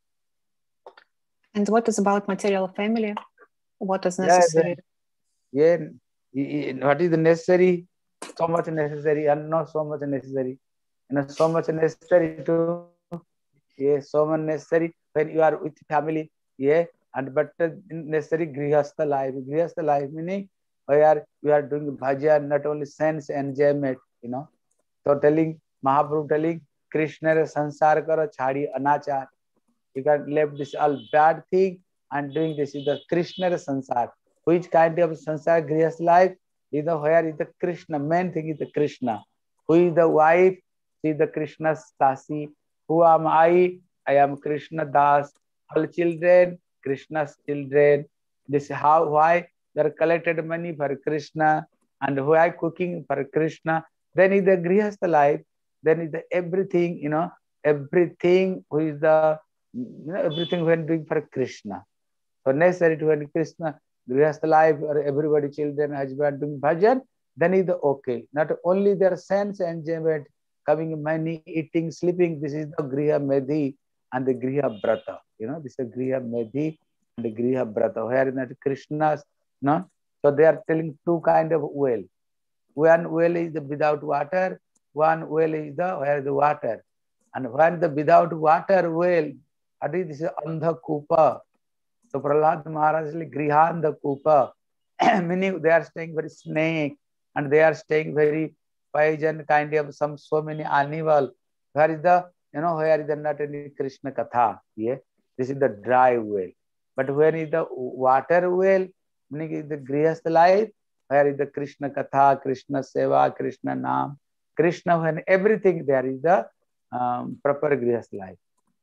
And what is about material family? What is necessary? Yeah, yeah. What is the necessary? So much necessary and not so much necessary. You know, so much necessary to, yeah, so much necessary when you are with family, yeah, and but necessary grihastha life. Grihastha life meaning where we are doing bhajan, not only sense enjoyment, you know. So telling, Mahaprabhu telling, Krishna sansar karo chhadi anachar. You can leave this all bad thing and doing this is the Krishna sansar. Which kind of sansar, Grihas life? You know, where is the Krishna? Main thing is the Krishna. Who is the wife? She is the Krishna's Dasi. Who am I? I am Krishna Das. All children, Krishna's children. This is how, why they are collected money for Krishna and why cooking for Krishna. Then is the Grihastha life. Then is the everything, you know, everything who is the, you know, everything when doing for Krishna. So necessary to when Krishna, Grihastha life or everybody, children, husband doing bhajan, then is the okay. Not only their sense enjoyment, coming money, eating, sleeping. This is the Griha Medhi and the Griha Brata. You know, this is Griha Medhi and the Griha Brata. Where is that Krishna's, no? So they are telling two kind of well. One well is the without water. One well is the where the water. And when the without water well, this is Andha Kupa. So Prahlad Maharaj is like Grihanda Kupa. Meaning they are staying very snake and they are staying very poison kind of some so many animal. Where is the, you know, where is the not any Krishna Katha? Yeah, this is the dry well. But when is the water well, meaning the Grihastha life, where is the Krishna Katha, Krishna Seva, Krishna Nam, Krishna, when everything there is the um, proper Grihastha life.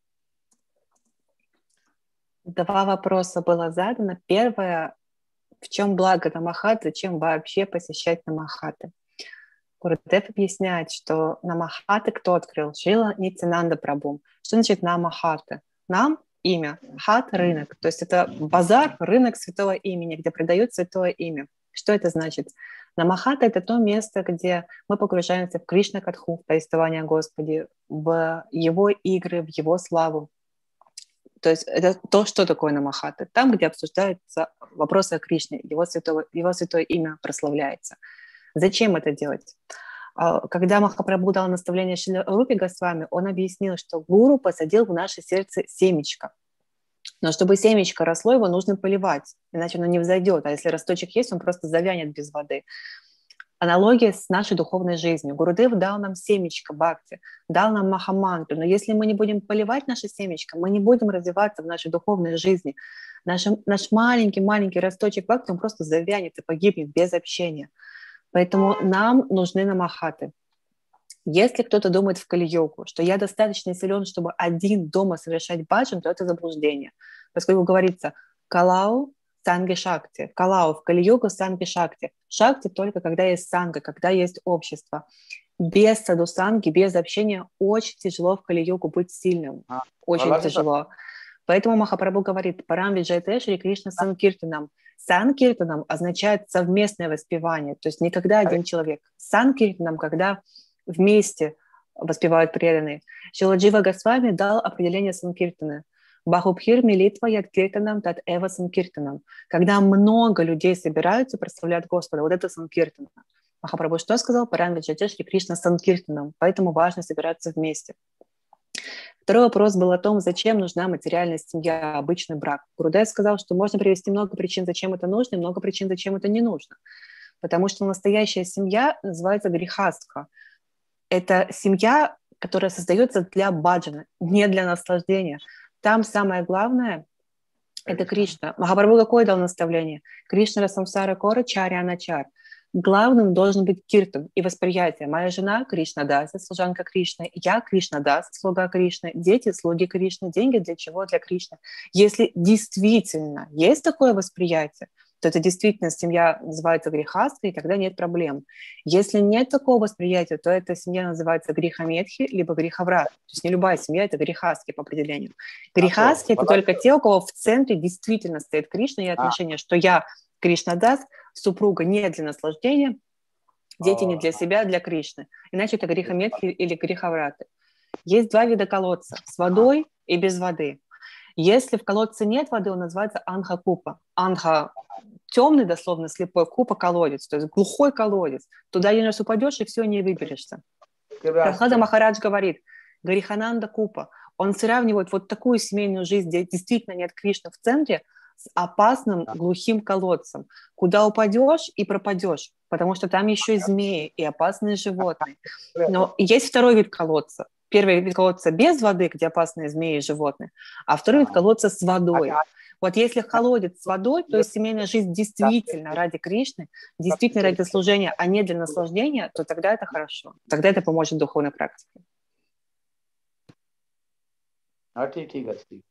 Два вопроса было задано. Первое, в чем благо Намахаты, зачем вообще посещать Намахаты? Гурудев объясняет, что Намахаты кто открыл? Шрила Нитянанда Прабху. Что значит Намахаты? Нам имя, хат – рынок. То есть это базар, рынок святого имени, где продают святое имя. Что это значит? Намахата – это то место, где мы погружаемся в Кришна-катху, в повествование о Господе, в Его игры, в Его славу. То есть это то, что такое Намахата. Там, где обсуждаются вопросы о Кришне, Его святое, Его святое имя прославляется. Зачем это делать? Когда Махапрабху дал наставление Шриле Рупи Госвами, он объяснил, что гуру посадил в наше сердце семечко. Но чтобы семечко росло, его нужно поливать, иначе оно не взойдет. А если росточек есть, он просто завянет без воды. Аналогия с нашей духовной жизнью. Гурудев дал нам семечко бхакти, дал нам махамантру, но если мы не будем поливать наше семечко, мы не будем развиваться в нашей духовной жизни. Наш, наш маленький-маленький росточек бхакти, он просто завянет и погибнет без общения. Поэтому нам нужны намахаты. Если кто-то думает в Кали-йогу, что я достаточно силен, чтобы один дома совершать баджан, то это заблуждение. Поскольку говорится «калау санги шакти», «калау» в Кали-йогу санги шакти. Шакти только когда есть санга, когда есть общество. Без саду-санги, без общения очень тяжело в Кали-йогу быть сильным. Очень тяжело. Поэтому Махапрабху говорит «парам виджайте Шри Кришна санкиртанам». Санкиртанам означает совместное воспевание, то есть не когда один человек. Санкиртанам, когда вместе воспевают преданные. Шриладжива Госвами дал определение санкиртаны. Бахубхир милитва яд киртанам тат эва санкиртанам. Когда много людей собираются, прославляют Господа, вот это санкиртана. Махапрабху что сказал? Парам виджайте Шри Кришна санкиртанам. Поэтому важно собираться вместе. Второй вопрос был о том, зачем нужна материальная семья, обычный брак. Гурудев сказал, что можно привести много причин, зачем это нужно, и много причин, зачем это не нужно. Потому что настоящая семья называется грихастха. Это семья, которая создается для баджана, не для наслаждения. Там самое главное – это Кришна. Махапрабху какое дал наставление? Кришна самсара кора чарьяначар. Главным должен быть киртан и восприятие. Моя жена Кришна Даса, служанка Кришны. Я Кришна Дас, слуга Кришны. Дети, слуги Кришны. Деньги для чего? Для Кришны. Если действительно есть такое восприятие, то это действительно семья называется грехастхой, и тогда нет проблем. Если нет такого восприятия, то эта семья называется грехаметхи, либо грехаврат. То есть не любая семья – это грехастхи по определению. Грехастхи – это только те, у кого в центре действительно стоит Кришна, и отношение, что я Кришна Дас, супруга не для наслаждения, дети не для себя, а для Кришны. Иначе это грехаметхи или грехавраты. Есть два вида колодца – с водой и без воды. Если в колодце нет воды, он называется анха-купа. Анха – темный, дословно, слепой, купа – колодец, то есть глухой колодец. Туда один раз упадешь, и все, не выберешься. Прабхада Махарадж говорит, Гарихананда Купа, он сравнивает вот такую семейную жизнь, где действительно нет Кришны в центре, с опасным глухим колодцем, куда упадешь и пропадешь, потому что там еще и змеи, и опасные животные. Но есть второй вид колодца. Первый вид колодца без воды, где опасные змеи и животные, а второй вид колодца с водой. Вот если колодец с водой, то есть семейная жизнь действительно ради Кришны, действительно ради служения, а не для наслаждения, то тогда это хорошо. Тогда это поможет духовной практике. हाँ ठीक ठीक है ठीक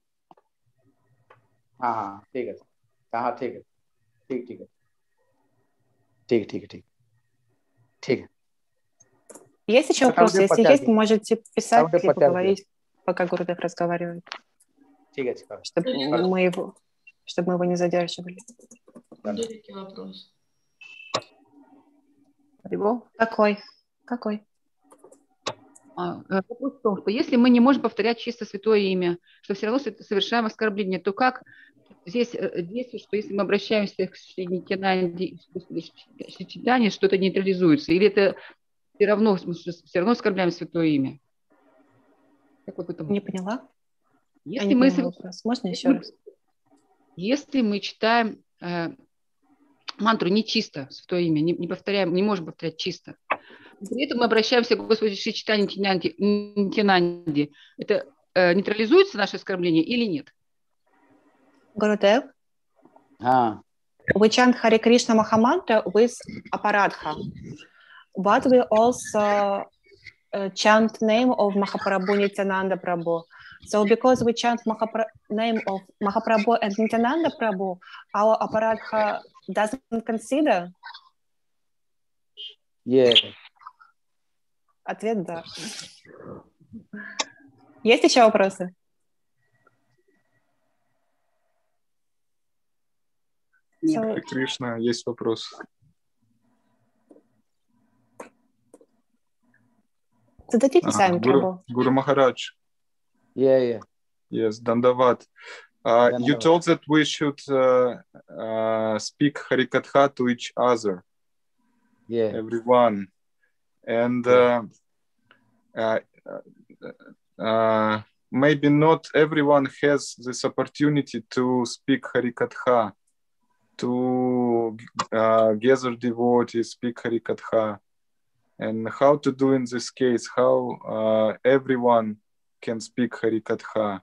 हाँ हाँ ठीक है हाँ ठीक है ठीक ठीक है ठीक ठीक है ठीक ठीक है Есть еще вопросы? Если есть, можете писать и поговорить, пока Гурудев разговаривает, ठीक है чтобы мы его, чтобы мы его не задерживали. Великий вопрос. Какой? Какой? А, вопрос в том, что если мы не можем повторять чисто святое имя, что все равно совершаем оскорбление, то как здесь действует, что если мы обращаемся к читанию, что это нейтрализуется? Или это все равно, все равно оскорбляем святое имя? Как вот это? Не поняла? Если не мы, поняла вопрос. Можно еще мы, раз? Если мы читаем э, мантру не чисто, святое имя, не, не повторяем, не можем повторять чисто, при этом мы обращаемся к Господу Шри Чайтанье Нитьянанде. Это э, нейтрализуется наше оскорбление или нет? Гурудев? हाँ. We chant Hare Krishna Mahamantra with Aparadha. But we also uh, chant name of Mahaprabhu Nityananda Prabhu. So because we chant Mahapra- name of Mahaprabhu and Nityananda Prabhu, our Aparadha doesn't consider? Yeah. Ответ да. Есть еще вопросы? Харе Кришна, есть вопрос. Зададите сами, Гуру, Guru Maharaj. Yeah, yeah. Yes, Dandavat. Uh, you told that we should uh, uh, speak Harikatha to each other. Yeah. Everyone. And uh, uh, uh, maybe not everyone has this opportunity to speak Harikatha, to uh, gather devotees, speak Harikatha. And how to do in this case, how uh, everyone can speak Harikatha.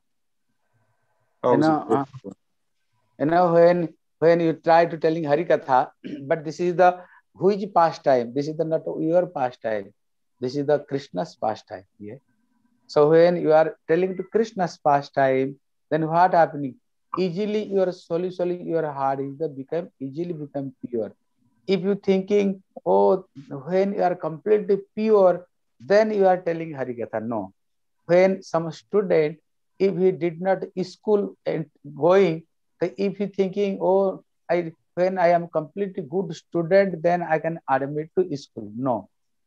You know, uh, you know when, when you try to telling Harikatha, but this is the which pastime, this is the not your pastime, this is the Krishna's pastime. Yeah. So when you are telling to Krishna's pastime, then what happening? Easily your slowly, slowly your heart is the become easily become pure. If you thinking, oh, when you are completely pure, then you are telling Harikatha. No. When some student, if he did not school and going, if he thinking, oh, I when I am completely good student, then I can admit to school. No.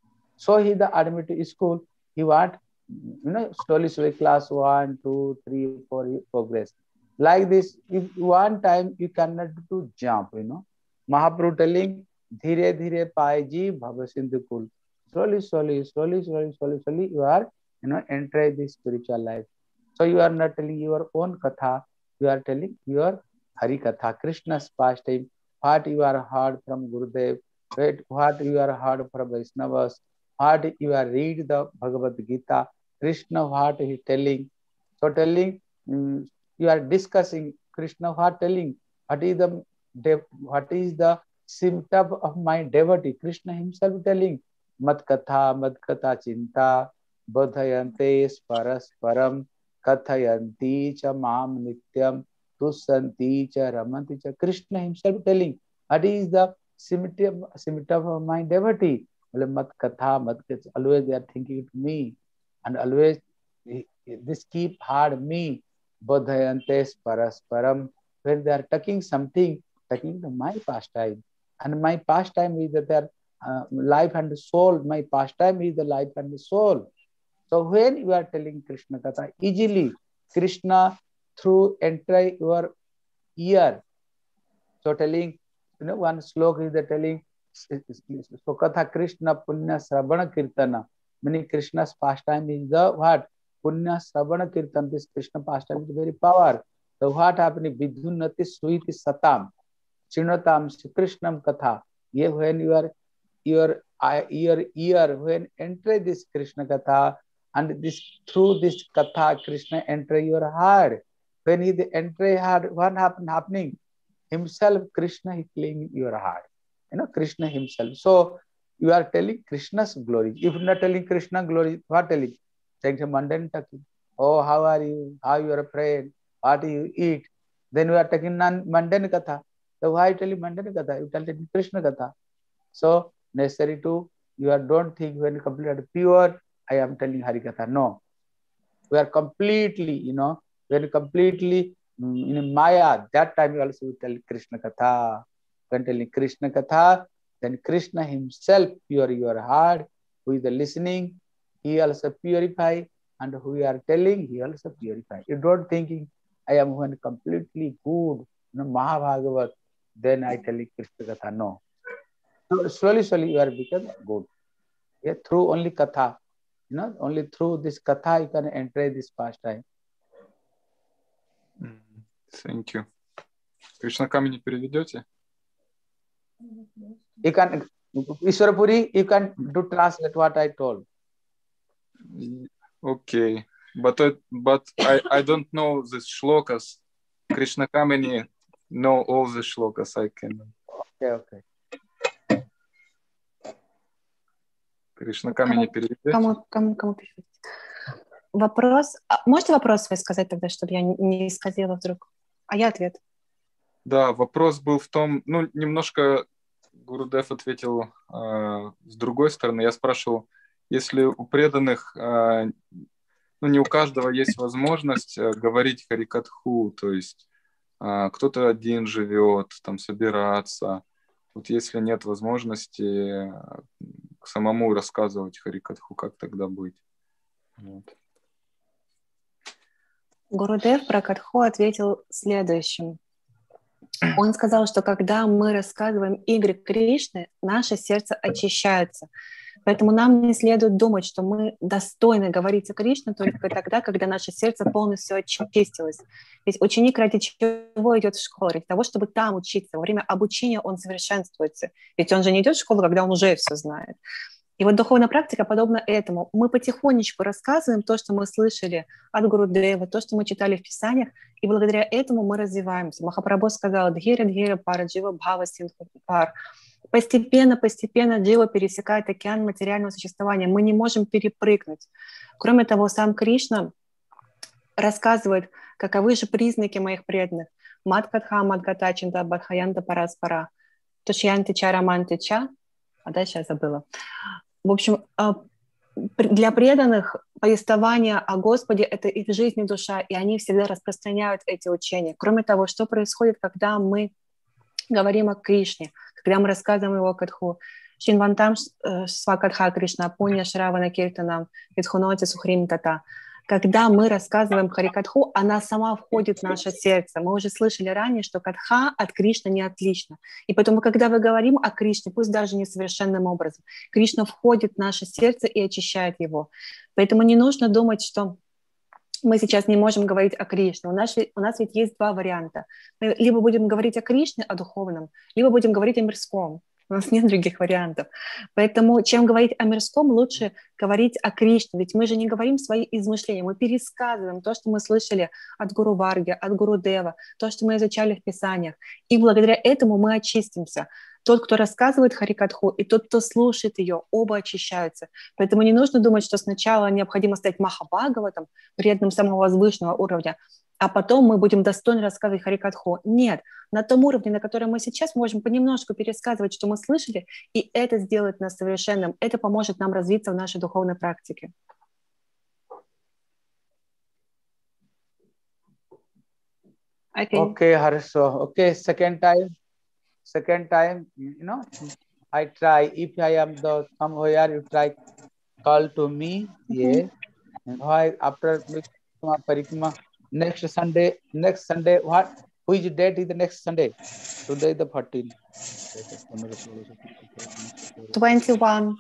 So he the admit to school, he want, you know, slowly, slowly class one, two, three, four, progress. Like this, if one time you cannot do jump, you know. Mahaprabhu telling, Dhire Dhire Paiji Bhavasindhukul. Slowly, slowly, slowly, slowly, slowly, slowly, you are, you know, enter this spiritual life. So you are not telling your own katha, you are telling your Hari Katha, Krishna's pastime, what you are heard from Gurudev, what you are heard from Vaishnavas, what you are read the Bhagavad Gita, Krishna what he telling. So telling, um, you are discussing Krishna what telling, what is the what is the symptom of my devotee. Krishna himself telling, Mat Katha, Mat Katha Chinta, Bodhayante Parasparam, Kathayanti cha Mam Nityam, Tusanti cha Ramanti cha. Krishna himself telling, what is the symptom, symptom of my devotee? Mat Katha, Mat Katha, always they are thinking to me, and always this keep hard me. Bodhayante Parasparam, when they are talking something, talking to my pastime. And my pastime is that their uh, life and soul. My pastime is the life and the soul. So when you are telling Krishna Katha, easily Krishna through enter your ear. So telling, you know, one sloka is the telling, so Katha Krishna Punya Sravana Kirtana. Meaning Krishna's pastime is the what? Punya Sravana Kirtan. This Krishna pastime is very power. So what happened? Vidhunati suiti satam, chinatam Krishnam katha. Yeah, when you are your your ear when enter this Krishna katha, and this through this katha Krishna enter your heart. When he enter heart, what happened happening? Himself Krishna he claim your heart. You know Krishna himself. So you are telling Krishna's glory. If you are not telling Krishna glory, what telling? Saying a mundane talking. Oh, how are you? How you are praying? What do you eat? Then you are taking mundane katha. So why telling mundane katha? You tell Krishna katha. So necessary to you are don't think when you completely pure. I am telling Harikatha. No, we are completely, you know, when you completely in Maya. That time you also tell Krishna katha. When telling Krishna katha, then Krishna himself pure your heart. Who is the listening, he also purify, and who we are telling, he also purify. You don't thinking I am when completely good, you know, Mahabhagavat. Then I tell you Krishna katha. No. So slowly, slowly you are become good. Yeah, through only katha, you know, only through this katha you can enter this pastime. Thank you. Krishna Kamini переведете? You can, Ishwarapuri, you can do translate what I told. Okay, but I, but I, I don't know the shlokas. Krishna Kamini know all the shlokas. I can. Okay, okay. Кришна Камени переведете? Кому, кому, кому переведете? Вопрос. Можете вопрос свой сказать тогда, чтобы я не исказила вдруг? А я ответ. Да, вопрос был в том, ну, немножко Гурудев ответил э, с другой стороны. Я спрашивал, если у преданных, э, ну, не у каждого есть возможность э, говорить харикатху, то есть э, кто-то один живет, там, собираться. Вот если нет возможности э, самому рассказывать харикатху, как тогда быть? Вот. Гурудев про катху ответил следующим. Он сказал, что когда мы рассказываем игры Кришны, наше сердце очищается. Поэтому нам не следует думать, что мы достойны говорить о Кришне только тогда, когда наше сердце полностью очистилось. Ведь ученик ради чего идет в школу? Ради того, чтобы там учиться. Во время обучения он совершенствуется. Ведь он же не идет в школу, когда он уже все знает. И вот духовная практика подобна этому. Мы потихонечку рассказываем то, что мы слышали от Гурудева, то, что мы читали в Писаниях, и благодаря этому мы развиваемся. Махапрабху сказал «Дхира, дхира, пара, джива, бхава, синху, пар». Постепенно, постепенно джива пересекает океан материального существования. Мы не можем перепрыгнуть. Кроме того, сам Кришна рассказывает, каковы же признаки моих преданных. Мадкатха, Мадгата, Чинта, Бадхаянта, Параспара, Тушьянти, Чараманти, Ча. А дальше я забыла. В общем, для преданных повествование о Господе – это их жизнь и душа, и они всегда распространяют эти учения. Кроме того, что происходит, когда мы говорим о Кришне, когда мы рассказываем его катху. Шинвантам свакатха Кришна, пунья шравана киртанам, витхуноти сухрим тата. Когда мы рассказываем харикатху, она сама входит в наше сердце. Мы уже слышали ранее, что катха от Кришны не отлично. И поэтому, когда мы говорим о Кришне, пусть даже несовершенным образом, Кришна входит в наше сердце и очищает его. Поэтому не нужно думать, что мы сейчас не можем говорить о Кришне. У нас, у нас ведь есть два варианта. Мы либо будем говорить о Кришне, о духовном, либо будем говорить о мирском. У нас нет других вариантов. Поэтому, чем говорить о мирском, лучше говорить о Кришне. Ведь мы же не говорим свои измышления, мы пересказываем то, что мы слышали от Гуру Варги, от Гуру Дева, то, что мы изучали в Писаниях. И благодаря этому мы очистимся. Тот, кто рассказывает харикатху, и тот, кто слушает ее, оба очищаются. Поэтому не нужно думать, что сначала необходимо стать Махабхагаватом, преданным самого возвышенного уровня, а потом мы будем достойно рассказывать харикатху. Нет, на том уровне, на котором мы сейчас можем понемножку пересказывать, что мы слышали, и это сделает нас совершенным, это поможет нам развиться в нашей духовной практике. Okay, okay, хорошо. Okay, second time, second time, you know, I try, if I am the somewhere, you try call to me, yeah, and why after Parikama, next Sunday, next Sunday, what, which date is the next Sunday? Today the fourteenth. twenty-one.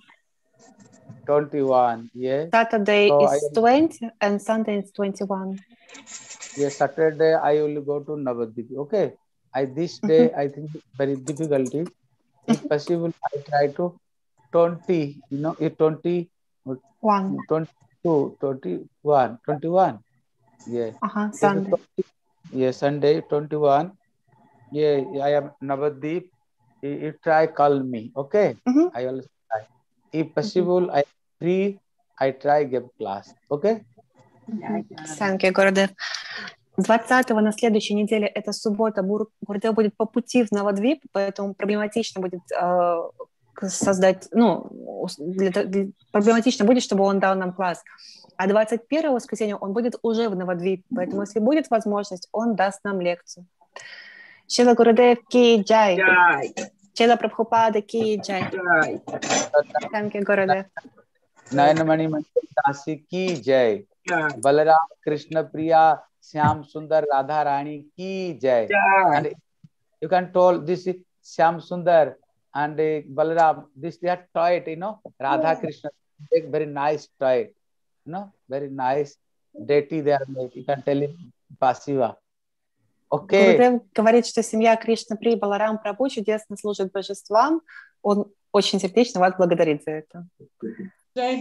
twenty-one, yeah. Saturday so is am, twenty and Sunday is twenty-one. Yes, Saturday I will go to Navadvip. Okay. I this day I think very difficulty. If possible, I try to twenty. You know, if twenty, One. twenty-two, twenty-one, twenty-one. Yeah. Ага, If Sunday. twenty, yeah, Sunday twenty-one. Yeah, I am Navadvip. You, you try call me. Okay. Мгм. I will try. If possible, I free. I try give class. Okay. Thank you, Гурудев. двадцатого на следующей неделе, это суббота, Гур- Гурудев будет по пути в Навадвип, поэтому проблематично будет э, к- создать, ну, ус- для то- для- проблематично будет, чтобы он дал нам класс. А двадцать первого воскресенья он будет уже в Навадвип, поэтому если будет возможность, он даст нам лекцию. Шила Гурудев ки джай. Шила Прабхупада ки джай. Thank you, Гурудев. नयनमणि मंदिर काशी की जय बलराम कृष्ण प्रिया श्याम सुंदर राधा रानी की जय and you can tell this is Shyam Sundar and uh, Balaram, this they are toy, you know, Radha Krishna, make very nice toy, you know, very nice deity they are made. You can tell him Pasiva. Okay. Гурудев говорит, что семья Кришна При Баларам Прабху чудесно служит божествам. Он очень сердечно вас благодарит за это. Jai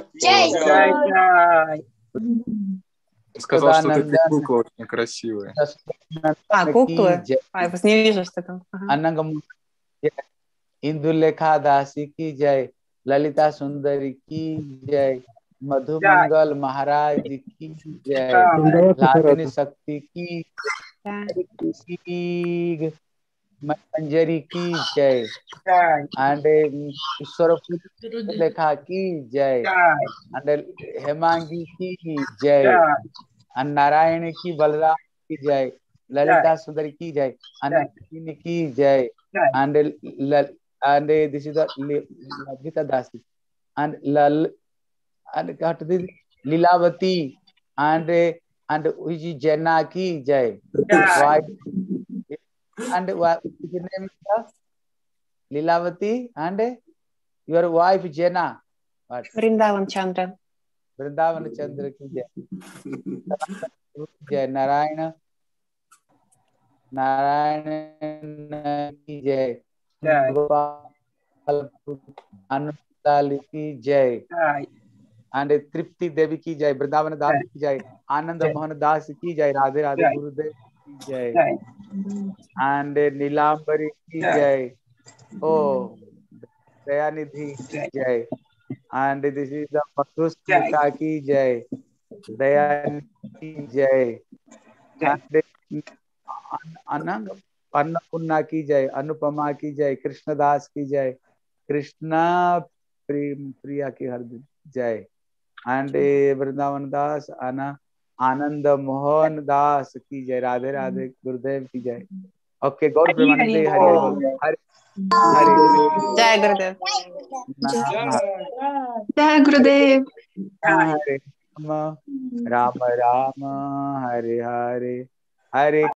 Сказал, что ты Садананда кукла очень красивая. А, की куклы? जय А, я просто не вижу, что там. Ага. अनंग इंदुलेखा दासी की जय ललिता सुंदरी की जय मधुमंगल महाराज की जय लागिनी शक्ति की Да. की मंजरी की जय and ईश्वर लेखा की जय and हेमांगी की जय and नारायण की बलराम की जय ललिता सुंदरी की जय अनंत की जय and Lal- and this is the Li- Gita Dasi and Lal and got this Lilavati and and which is Jenna ki jai. Why and what is the name of Lilavati and your wife Jenna? What? Вриндаван Чандра. Vrindavan Chandra ki jai. Jai Narayana Narayana ki jai. Gopal Anusali ki jai. And Tripti Devi ki jai, Vrindavan Das ki jai, Anand Mohan Das ki jai, Radhe Radhe Gurudev ki jai, and Nilambari ki jai, oh, Dayanidhi ki jai, and this is the Madhusmita ki jai, Dayanidhi ki jai, and Anang Annapurna ki jai, Anupama ki jai, Krishna Das ki jai, Krishna Priya ki har jai. And Vrindavan Das, Ana Anand Mohan Das ki jai, Radhe Radhe Gurudev ki jai. Okay, God Premanande Hari Bol. Hari Hari Jai Гурудев. Jai Gurudev. Hare Rama Rama Rama Hare Hare Hare